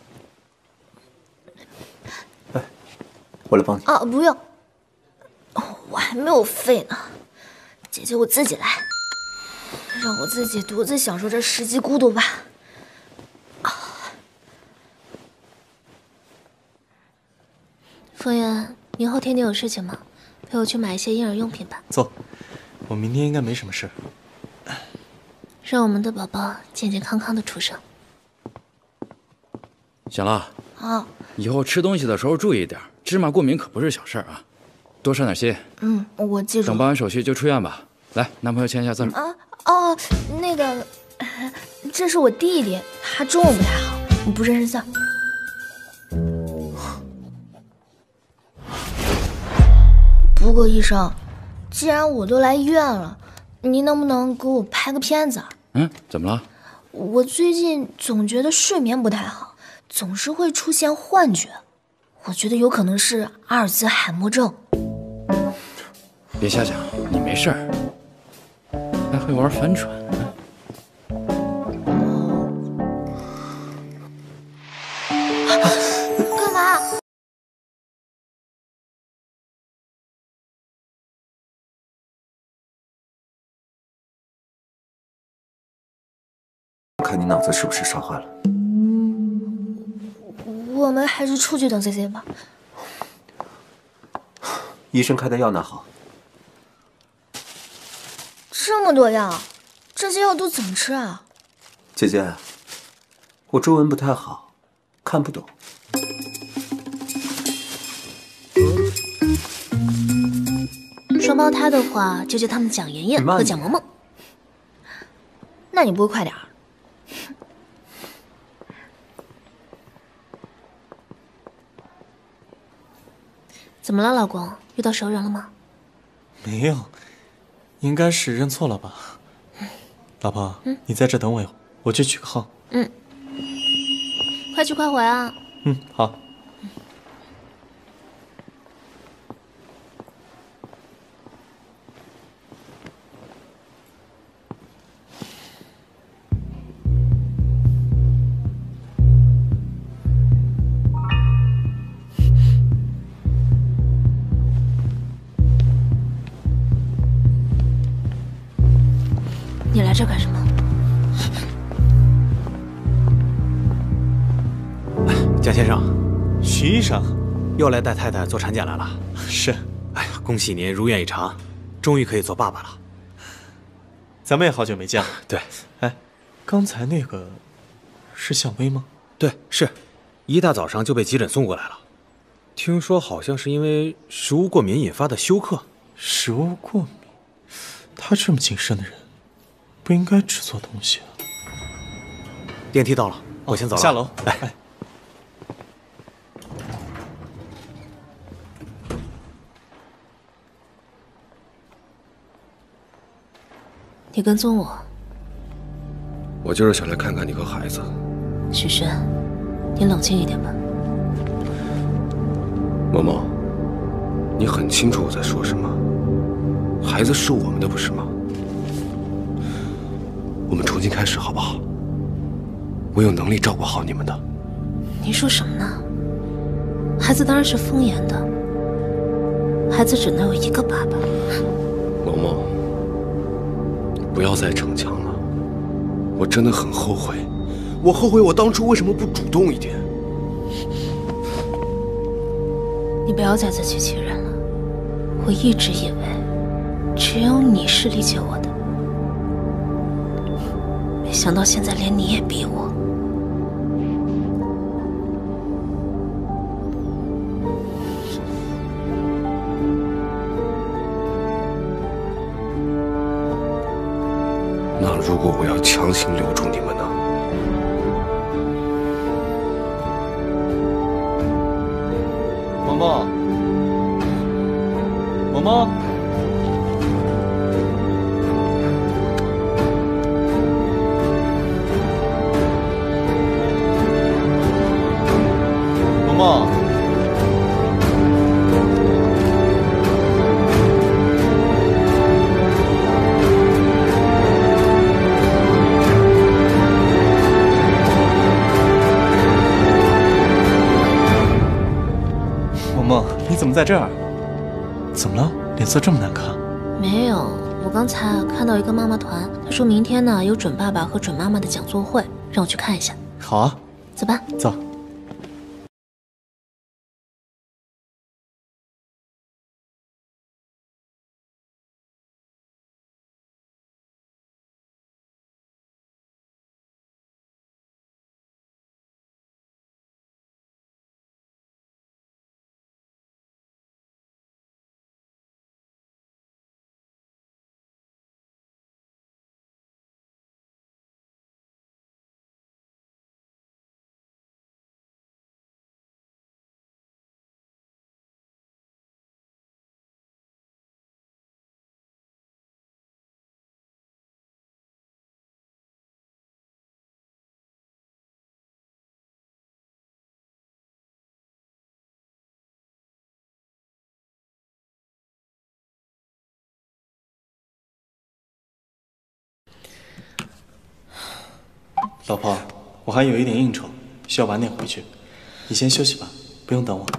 哎，我来帮你。 啊，不用，我还没有废呢。姐姐，我自己来，让我自己独自享受这十级孤独吧。 风言，明后天你有事情吗？陪我去买一些婴儿用品吧。 走，我明天应该没什么事。 让我们的宝宝健健康康的出生。 行了， 啊， 以后吃东西的时候注意点，芝麻过敏可不是小事啊，多吃点些。 嗯，我记住。 等办完手续就出院吧。来，男朋友签一下字。 啊哦，那个，这是我弟弟，他中文不太好，我不认识字。不过医生，既然我都来医院了，您能不能给我拍个片子？ 嗯，怎么了？ 我最近总觉得睡眠不太好，总是会出现幻觉，我觉得有可能是阿尔兹海默症。 别瞎想，你没事儿，还会玩帆船。 干嘛？ 看你脑子是不是烧坏了？ 我们还是出去等 C C 吧。 医生开的药拿好。 这么多药，这些药都怎么吃啊？ 姐姐，我中文不太好，看不懂。 双胞胎的话，就叫他们蒋妍妍和蒋萌萌。 那你不会快点儿？ 怎么了，老公？遇到熟人了吗？ 没有，应该是认错了吧。老婆， 嗯、 你在这等我一会儿，我去取个号。 嗯，快去快回啊。 嗯，好。 你来这干什么？ 蒋先生， 徐医生又来带太太做产检来了。 是。 哎呀，恭喜您如愿以偿，终于可以做爸爸了。 咱们也好久没见了。 对。 哎，刚才那个是向薇吗？ 对，是。一大早上就被急诊送过来了，听说好像是因为食物过敏引发的休克。 食物过敏？他这么谨慎的人，不应该吃错东西啊。 电梯到了，我先走了。 下楼。 来。 哎你跟踪我？ 我就是想来看看你和孩子。 许轩，你冷静一点吧。 某某，你很清楚我在说什么。孩子是我们的，不是吗？我们重新开始好不好？我有能力照顾好你们的。 你说什么呢？孩子当然是风言的，孩子只能有一个爸爸。 某某，不要再逞强了，我真的很后悔，我后悔我当初为什么不主动一点。 你不要再自欺欺人了，我一直以为只有你是理解我的，没想到现在连你也逼我。 那如果我要强行留住你们呢？ 萌萌，萌萌，萌萌。 怎么在这儿？怎么了？脸色这么难看？ 没有，我刚才看到一个妈妈团，他说明天呢有准爸爸和准妈妈的讲座会，让我去看一下。 好啊， 走吧。 走。老婆，我还有一点应酬，需要晚点回去，你先休息吧，不用等我。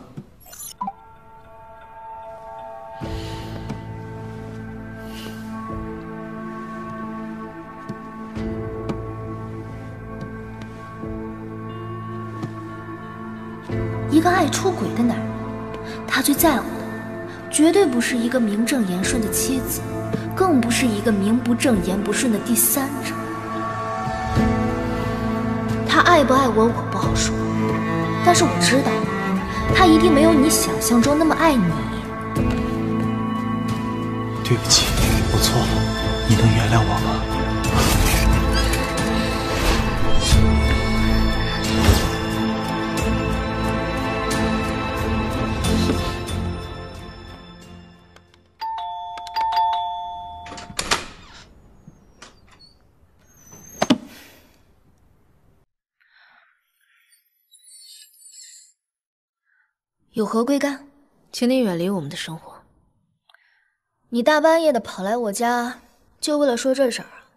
一个爱出轨的男人，他最在乎的，绝对不是一个名正言顺的妻子，更不是一个名不正言不顺的第三者。他爱不爱我，我不好说，但是我知道，他一定没有你想象中那么爱你。 对不起，我错了，你能原谅我吗？ 有何贵干？ 请你远离我们的生活。 你大半夜的跑来我家，就为了说这事儿啊？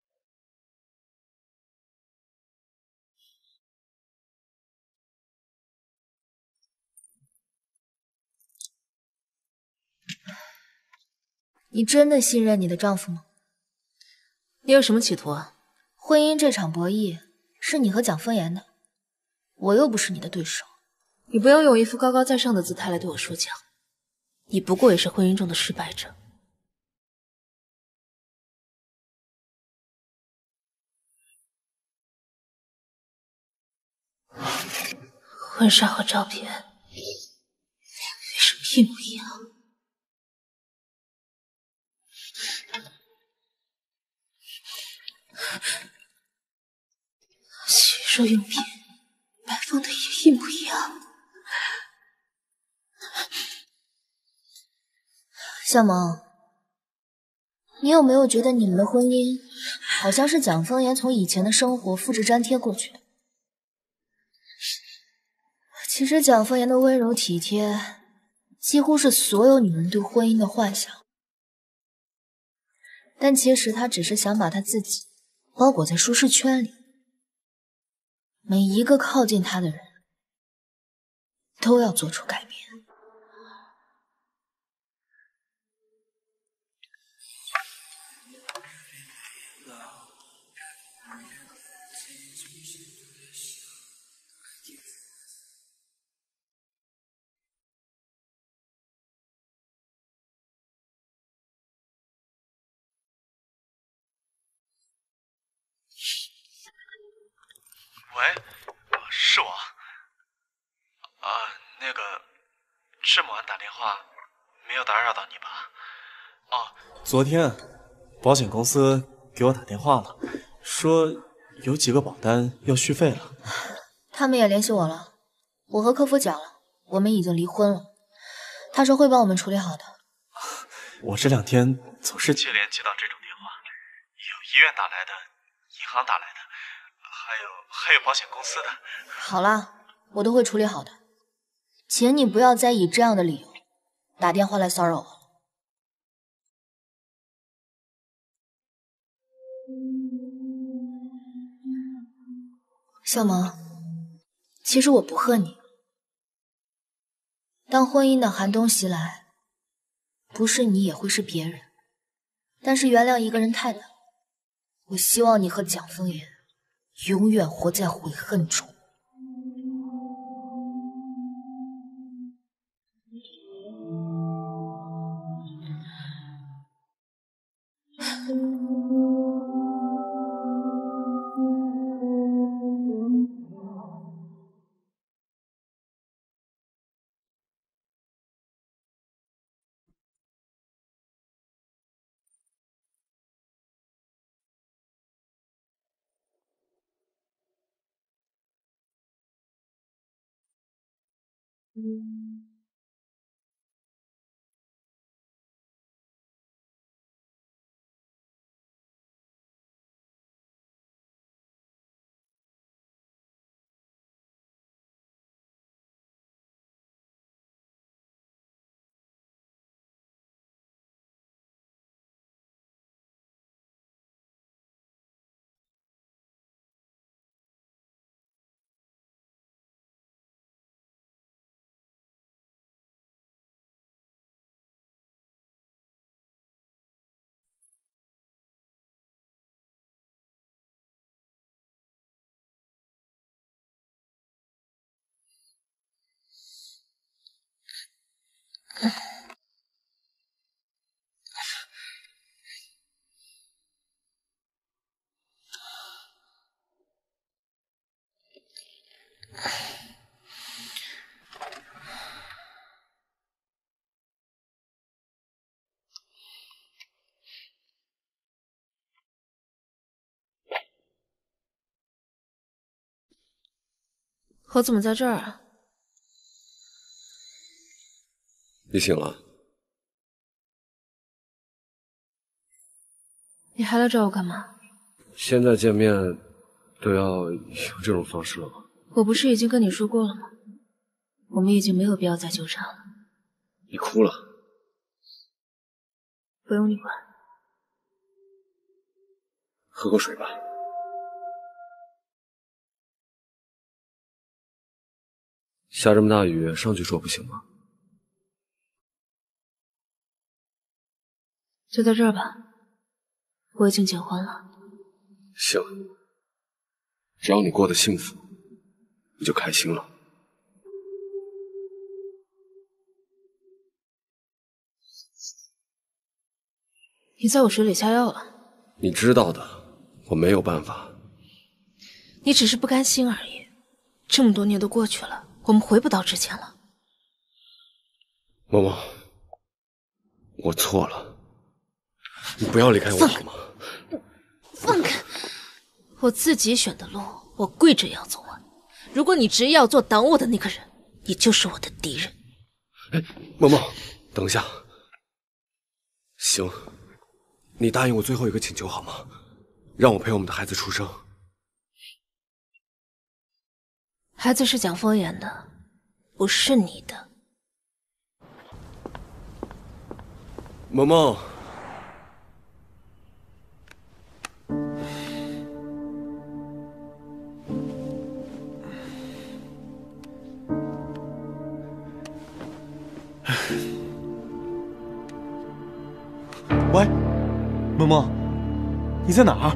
你真的信任你的丈夫吗？ 你有什么企图啊？ 婚姻这场博弈是你和蒋风言的，我又不是你的对手。 你不要用一副高高在上的姿态来对我说教，你不过也是婚姻中的失败者。婚纱和照片为什么一模一样？洗漱用品摆放的也一模一样。 向萌，你有没有觉得你们的婚姻好像是蒋风言从以前的生活复制粘贴过去的？其实蒋风言的温柔体贴，几乎是所有女人对婚姻的幻想。但其实他只是想把他自己包裹在舒适圈里，每一个靠近他的人都要做出改变。 喂，是我。啊，那个，这么晚打电话，没有打扰到你吧？哦，昨天保险公司给我打电话了，说有几个保单要续费了。 他们也联系我了，我和客服讲了，我们已经离婚了。他说会帮我们处理好的。 我这两天总是接连接到这种电话，有医院打来的，银行打来的，还有还有保险公司的。 好了，我都会处理好的，请你不要再以这样的理由打电话来骚扰我了。小萌，其实我不恨你， 当婚姻的寒冬袭来，不是你也会是别人。但是原谅一个人太难，我希望你和蒋风言永远活在悔恨中。 我怎么在这儿啊？ 你醒了？ 你还来找我干嘛？ 现在见面都要用这种方式了吗？ 我不是已经跟你说过了吗？我们已经没有必要再纠缠了。 你哭了？ 不用你管。 喝口水吧。下这么大雨，上去说不行吗？ 就在这儿吧，我已经结婚了。 行，只要你过得幸福，我就开心了。 你在我水里下药了？ 你知道的，我没有办法。 你只是不甘心而已。这么多年都过去了，我们回不到之前了。 默默，我错了，你不要离开我好吗？ 放开！我自己选的路，我跪着也要走完。如果你执意要做挡我的那个人，你就是我的敌人。 哎，默默，等一下。行，你答应我最后一个请求好吗？让我陪我们的孩子出生。 孩子是蒋风言的，不是你的。 萌萌， 喂，萌萌，你在哪儿？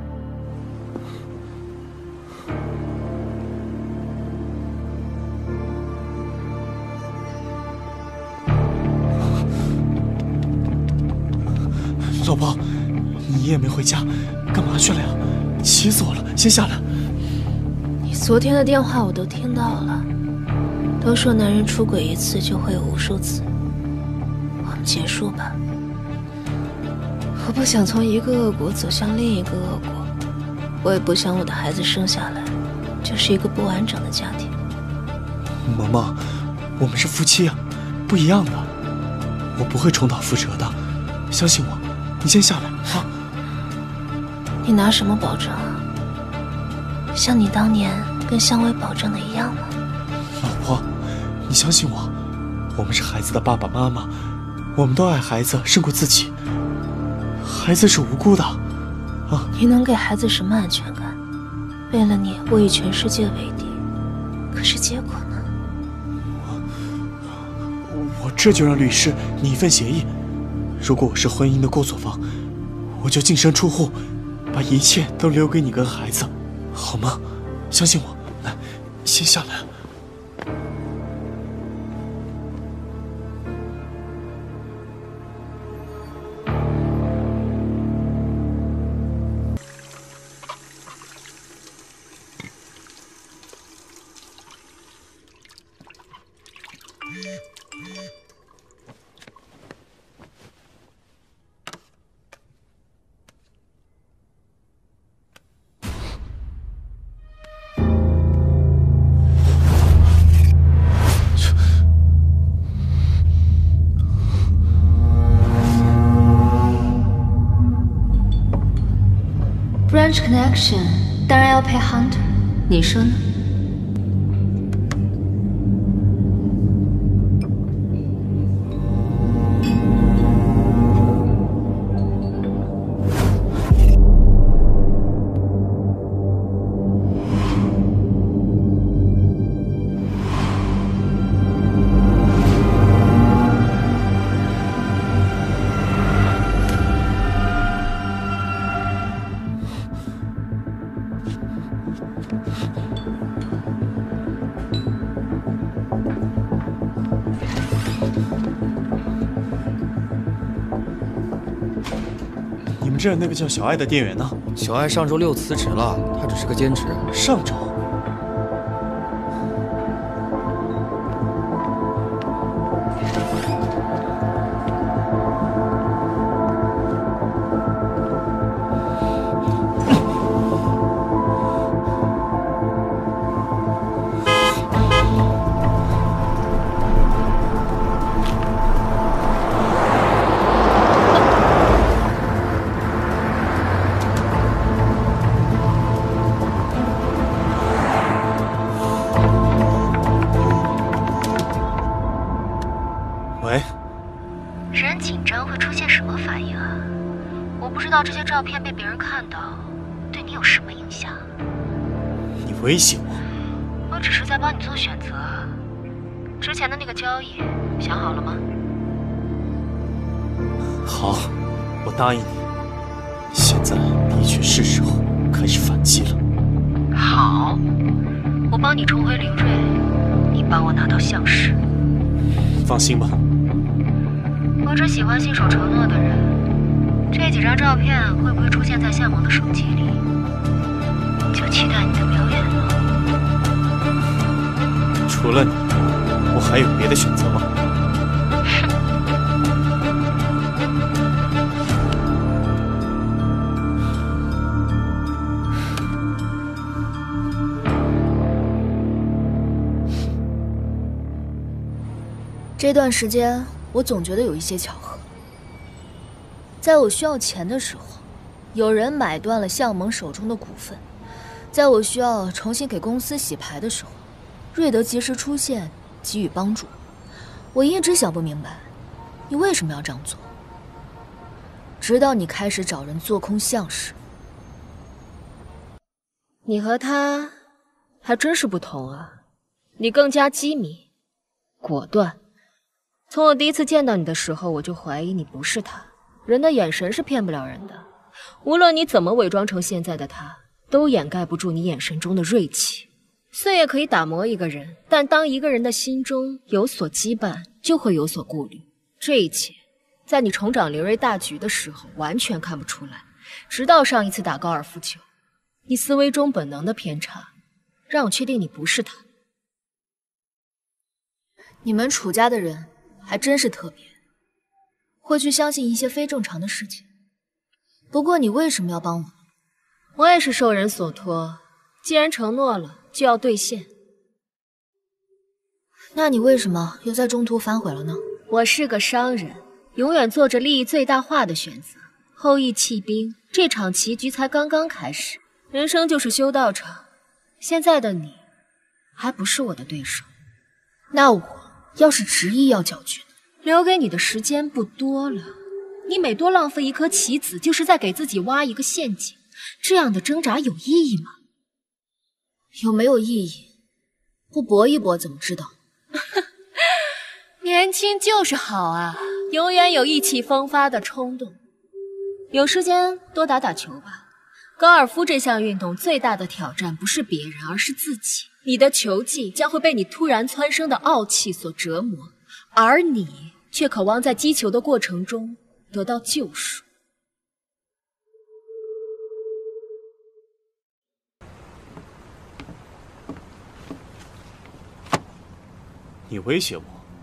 老婆，你也没回家，干嘛去了呀？气死我了！先下来。 你昨天的电话我都听到了，都说男人出轨一次就会有无数次。我们结束吧。我不想从一个恶果走向另一个恶果，我也不想我的孩子生下来就是一个不完整的家庭。 萌萌，我们是夫妻啊，不一样的，我不会重蹈覆辙的，相信我。你先下来啊！ 你拿什么保证啊？像你当年跟香薇保证的一样吗？ 老婆，你相信我，我们是孩子的爸爸妈妈，我们都爱孩子胜过自己，孩子是无辜的啊！ 你能给孩子什么安全感？为了你，我与全世界为敌，可是结果呢？ 这就让律师拟一份协议。如果我是婚姻的过错方，我就净身出户，把一切都留给你跟孩子，好吗？相信我，来，先下来。 Branch connection 当然要配 Hunter， 你说呢？ 你们这儿那个叫小爱的店员呢？ 小爱上周六辞职了，她只是个兼职。 上周？喂， 人紧张会出现什么反应啊？我不知道这些照片被别人看到，对你有什么影响？ 你威胁我？ 我只是在帮你做选择。之前的那个交易，想好了吗？ 好，我答应你。现在的确是时候开始反击了。 好，我帮你重回灵瑞，你帮我拿到项氏。 放心吧。 我只喜欢信守承诺的人。这几张照片会不会出现在夏萌的手机里？就期待你的表演了。 除了你，我还有别的选择吗？ 这段时间。 我总觉得有一些巧合，在我需要钱的时候，有人买断了向萌手中的股份；在我需要重新给公司洗牌的时候，瑞德及时出现，给予帮助。我一直想不明白，你为什么要这样做？直到你开始找人做空向氏，你和他还真是不同啊！你更加机敏、果断。 从我第一次见到你的时候，我就怀疑你不是他。人的眼神是骗不了人的，无论你怎么伪装成现在的他，都掩盖不住你眼神中的锐气。岁月可以打磨一个人，但当一个人的心中有所羁绊，就会有所顾虑。这一切，在你重掌灵瑞大局的时候，完全看不出来。直到上一次打高尔夫球，你思维中本能的偏差，让我确定你不是他。你们楚家的人。 还真是特别，会去相信一些非正常的事情。不过你为什么要帮我？我也是受人所托，既然承诺了，就要兑现。那你为什么又在中途反悔了呢？我是个商人，永远做着利益最大化的选择。后羿弃兵，这场棋局才刚刚开始。人生就是修道场，现在的你，还不是我的对手。那我。 要是执意要搅局，留给你的时间不多了。你每多浪费一颗棋子，就是在给自己挖一个陷阱。这样的挣扎有意义吗？有没有意义？不搏一搏怎么知道？年年轻就是好啊，永远有意气风发的冲动。有时间多打打球吧。高尔夫这项运动最大的挑战不是别人，而是自己。你的球技将会被你突然蹿升的傲气所折磨，而你却渴望在击球的过程中得到救赎。 你威胁我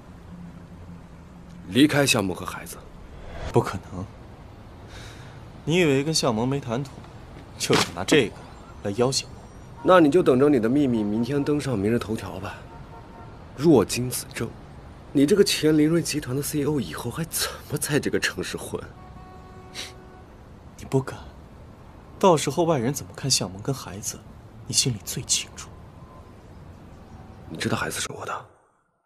离开项目和孩子？ 不可能！你以为跟向萌没谈妥，就想拿这个来要挟我？ 那你就等着你的秘密明天登上明日头条吧。若经子证，你这个前林瑞集团的 C E O 以后还怎么在这个城市混？ 你不敢，到时候外人怎么看向萌跟孩子，你心里最清楚。 你知道孩子是我的？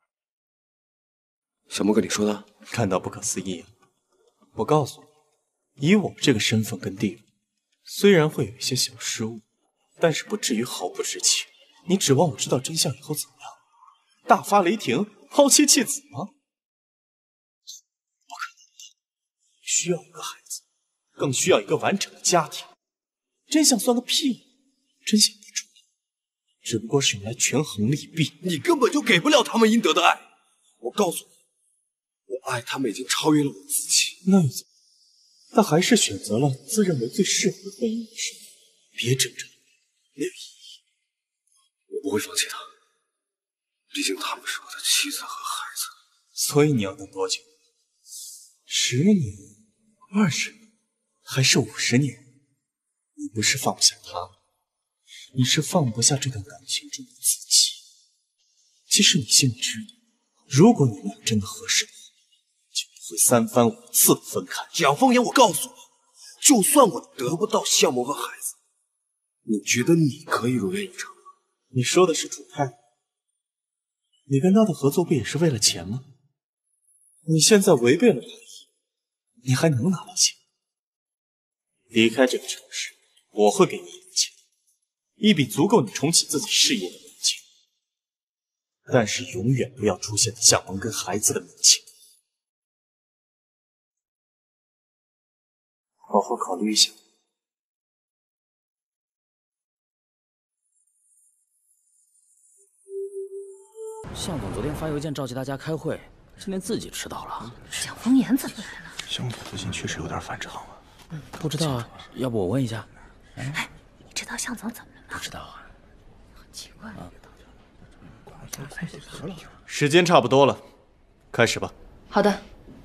小萌跟你说的？ 感到不可思议啊！我告诉你，以我们这个身份跟地位，虽然会有一些小失误，但是不至于毫不知情。你指望我知道真相以后怎么样？大发雷霆，抛妻弃子吗？不可能的！需要一个孩子，更需要一个完整的家庭。真相算个屁！真相不重要，只不过是用来权衡利弊。 你根本就给不了他们应得的爱。我告诉你，我爱他们已经超越了我自己。 那又怎么？他还是选择了自认为最适合的婚姻生活。别争着，没有意义。 我不会放弃他，毕竟他们是我的妻子和孩子。 所以你要等多久？十年、二十年，还是五十年？你不是放不下他，你是放不下这段感情中的自己。其实你心里知道，如果你们俩真的合适的话，就不会三番五次的分开。 蒋凤言，我告诉你，就算我得不到项目和孩子，你觉得你可以如愿以偿吗？ 你说的是楚泰，你跟他的合作不也是为了钱吗？你现在违背了他的意，你还能拿到钱？离开这个城市，我会给你一笔钱，一笔足够你重启自己事业的本钱，但是永远不要出现在向萌跟孩子的面前。好好考虑一下。 向总昨天发邮件召集大家开会，今天自己迟到了。 蒋风言怎么来了？ 向总最近确实有点反常了。 嗯，不知道啊，要不我问一下？ 哎，你知道向总怎么了吗？ 不知道啊， 很奇怪。啊、 时间差不多了，开始吧。 好的，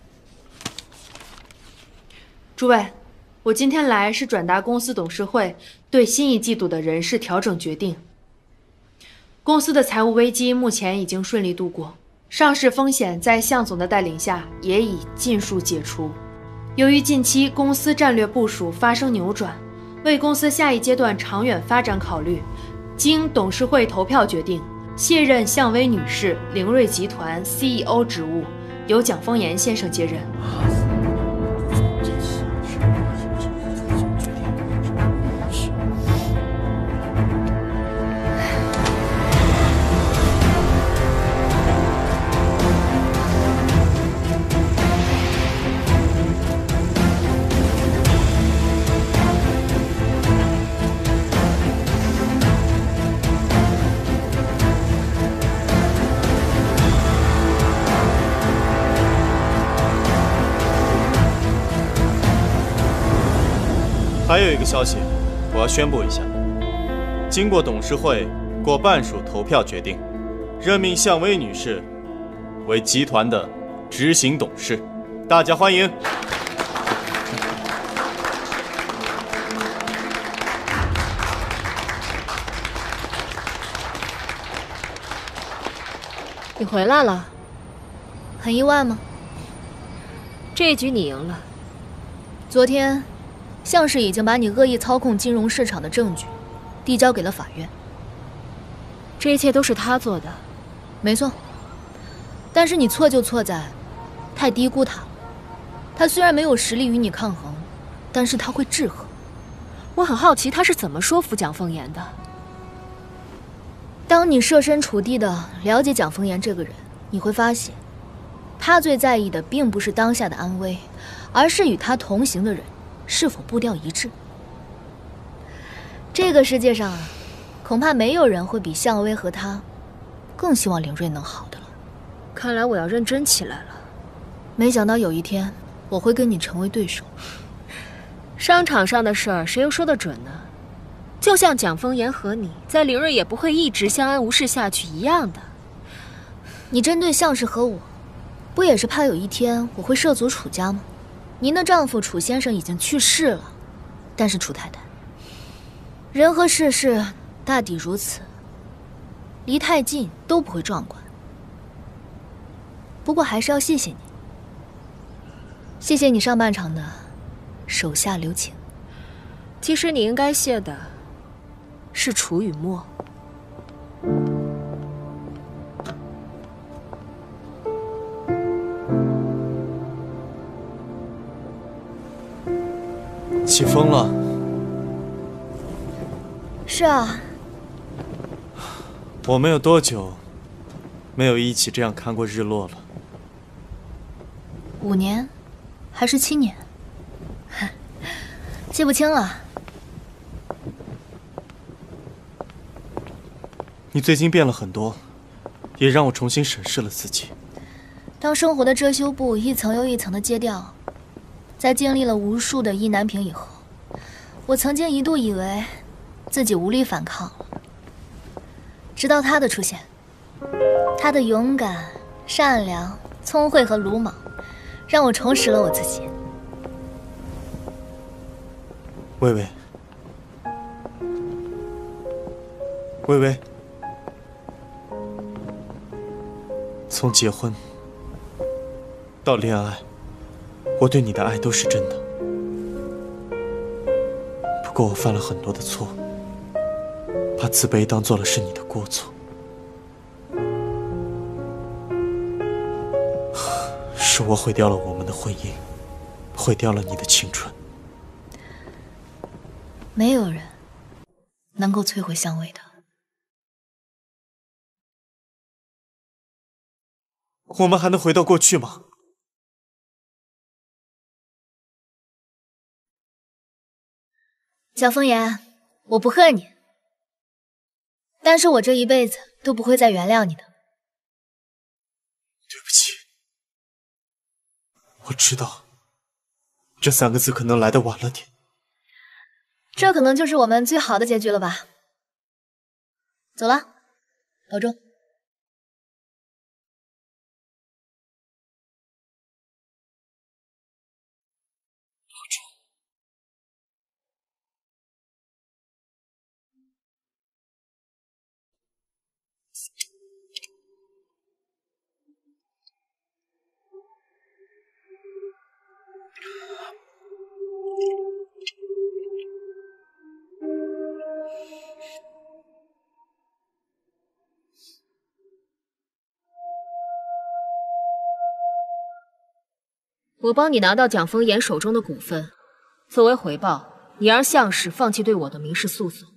诸位，我今天来是转达公司董事会对新一季度的人事调整决定。公司的财务危机目前已经顺利度过，上市风险在向总的带领下也已尽数解除。由于近期公司战略部署发生扭转，为公司下一阶段长远发展考虑，经董事会投票决定，卸任向薇女士凌瑞集团 C E O 职务，由蒋风言先生接任。 还有一个消息，我要宣布一下：经过董事会过半数投票决定，任命向薇女士为集团的执行董事。大家欢迎！ 你回来了， 很意外吗？ 这一局你赢了。 昨天。向氏已经把你恶意操控金融市场的证据递交给了法院， 这一切都是他做的， 没错。但是你错就错在太低估他了。他虽然没有实力与你抗衡，但是他会制衡。 我很好奇他是怎么说服蒋凤言的。 当你设身处地的了解蒋凤言这个人，你会发现， 他最在意的并不是当下的安危，而是与他同行的人是否步调一致。这个世界上啊，恐怕没有人会比向威和他更希望林睿能好的了。 看来我要认真起来了。 没想到有一天我会跟你成为对手。 商场上的事儿，谁又说得准呢？就像蒋风言和你在林睿也不会一直相安无事下去一样的。 你针对向氏和我，不也是怕有一天我会涉足楚家吗？您的丈夫楚先生已经去世了，但是楚太太，人和世事大抵如此，离太近都不会壮观。不过还是要谢谢你，谢谢你上半场的手下留情。 其实你应该谢的是楚雨墨。 起风了。 是啊。 我们有多久没有一起这样看过日落了？ 五年，还是七年？记不清了。 你最近变了很多，也让我重新审视了自己。 当生活的遮羞布一层又一层的揭掉，在经历了无数的意难平以后，我曾经一度以为自己无力反抗了。直到他的出现，他的勇敢、善良、聪慧和鲁莽，让我重拾了我自己。 微微，微微，从结婚到恋爱，我对你的爱都是真的。不过我犯了很多的错，把自卑当做了是你的过错。是我毁掉了我们的婚姻，毁掉了你的青春。 没有人能够摧毁香味的。 我们还能回到过去吗？ 小风言，我不恨你，但是我这一辈子都不会再原谅你的。 对不起，我知道这三个字可能来得晚了点。 这可能就是我们最好的结局了吧。走了，保重。 我帮你拿到蒋风言手中的股份，作为回报，你让向氏放弃对我的民事诉讼。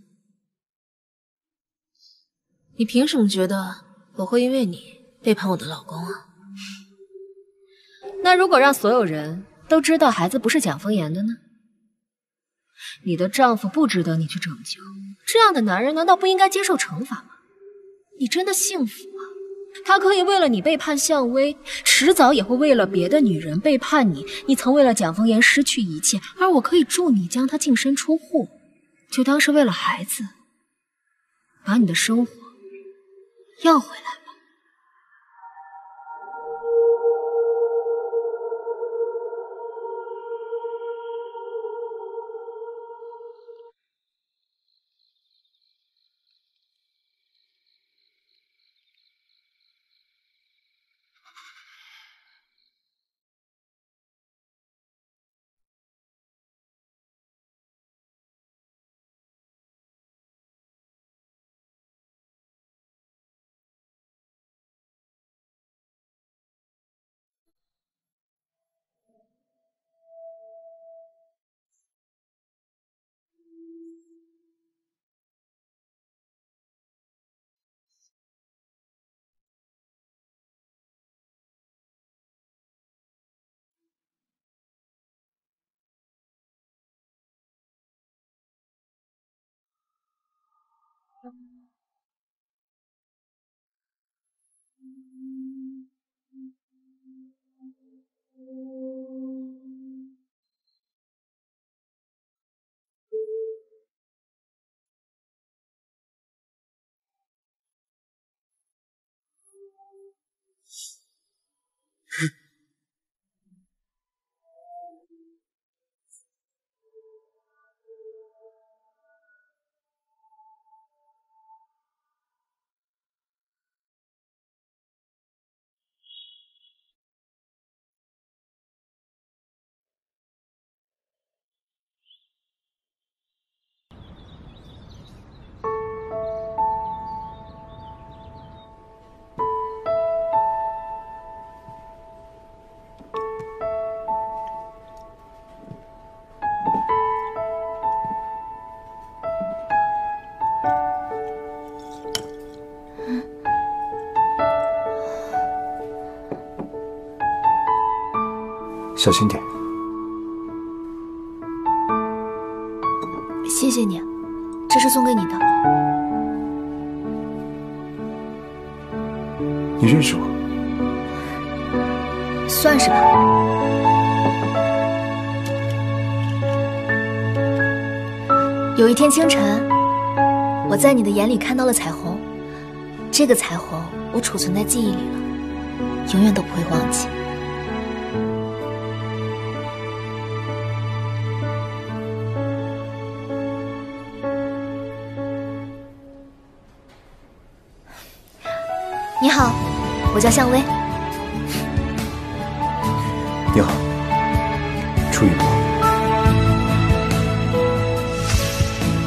你凭什么觉得我会因为你背叛我的老公啊？ 那如果让所有人都知道孩子不是蒋风言的呢？你的丈夫不值得你去拯救，这样的男人难道不应该接受惩罚吗？你真的幸福吗？他可以为了你背叛向薇，迟早也会为了别的女人背叛你。你曾为了蒋风言失去一切，而我可以助你将他净身出户，就当是为了孩子，把你的生活要回来。 小心点。 谢谢你，这是送给你的。 你认识我？ 算是吧。有一天清晨，我在你的眼里看到了彩虹，这个彩虹我储存在记忆里了，永远都不会忘记。你好，我叫向薇。 你好。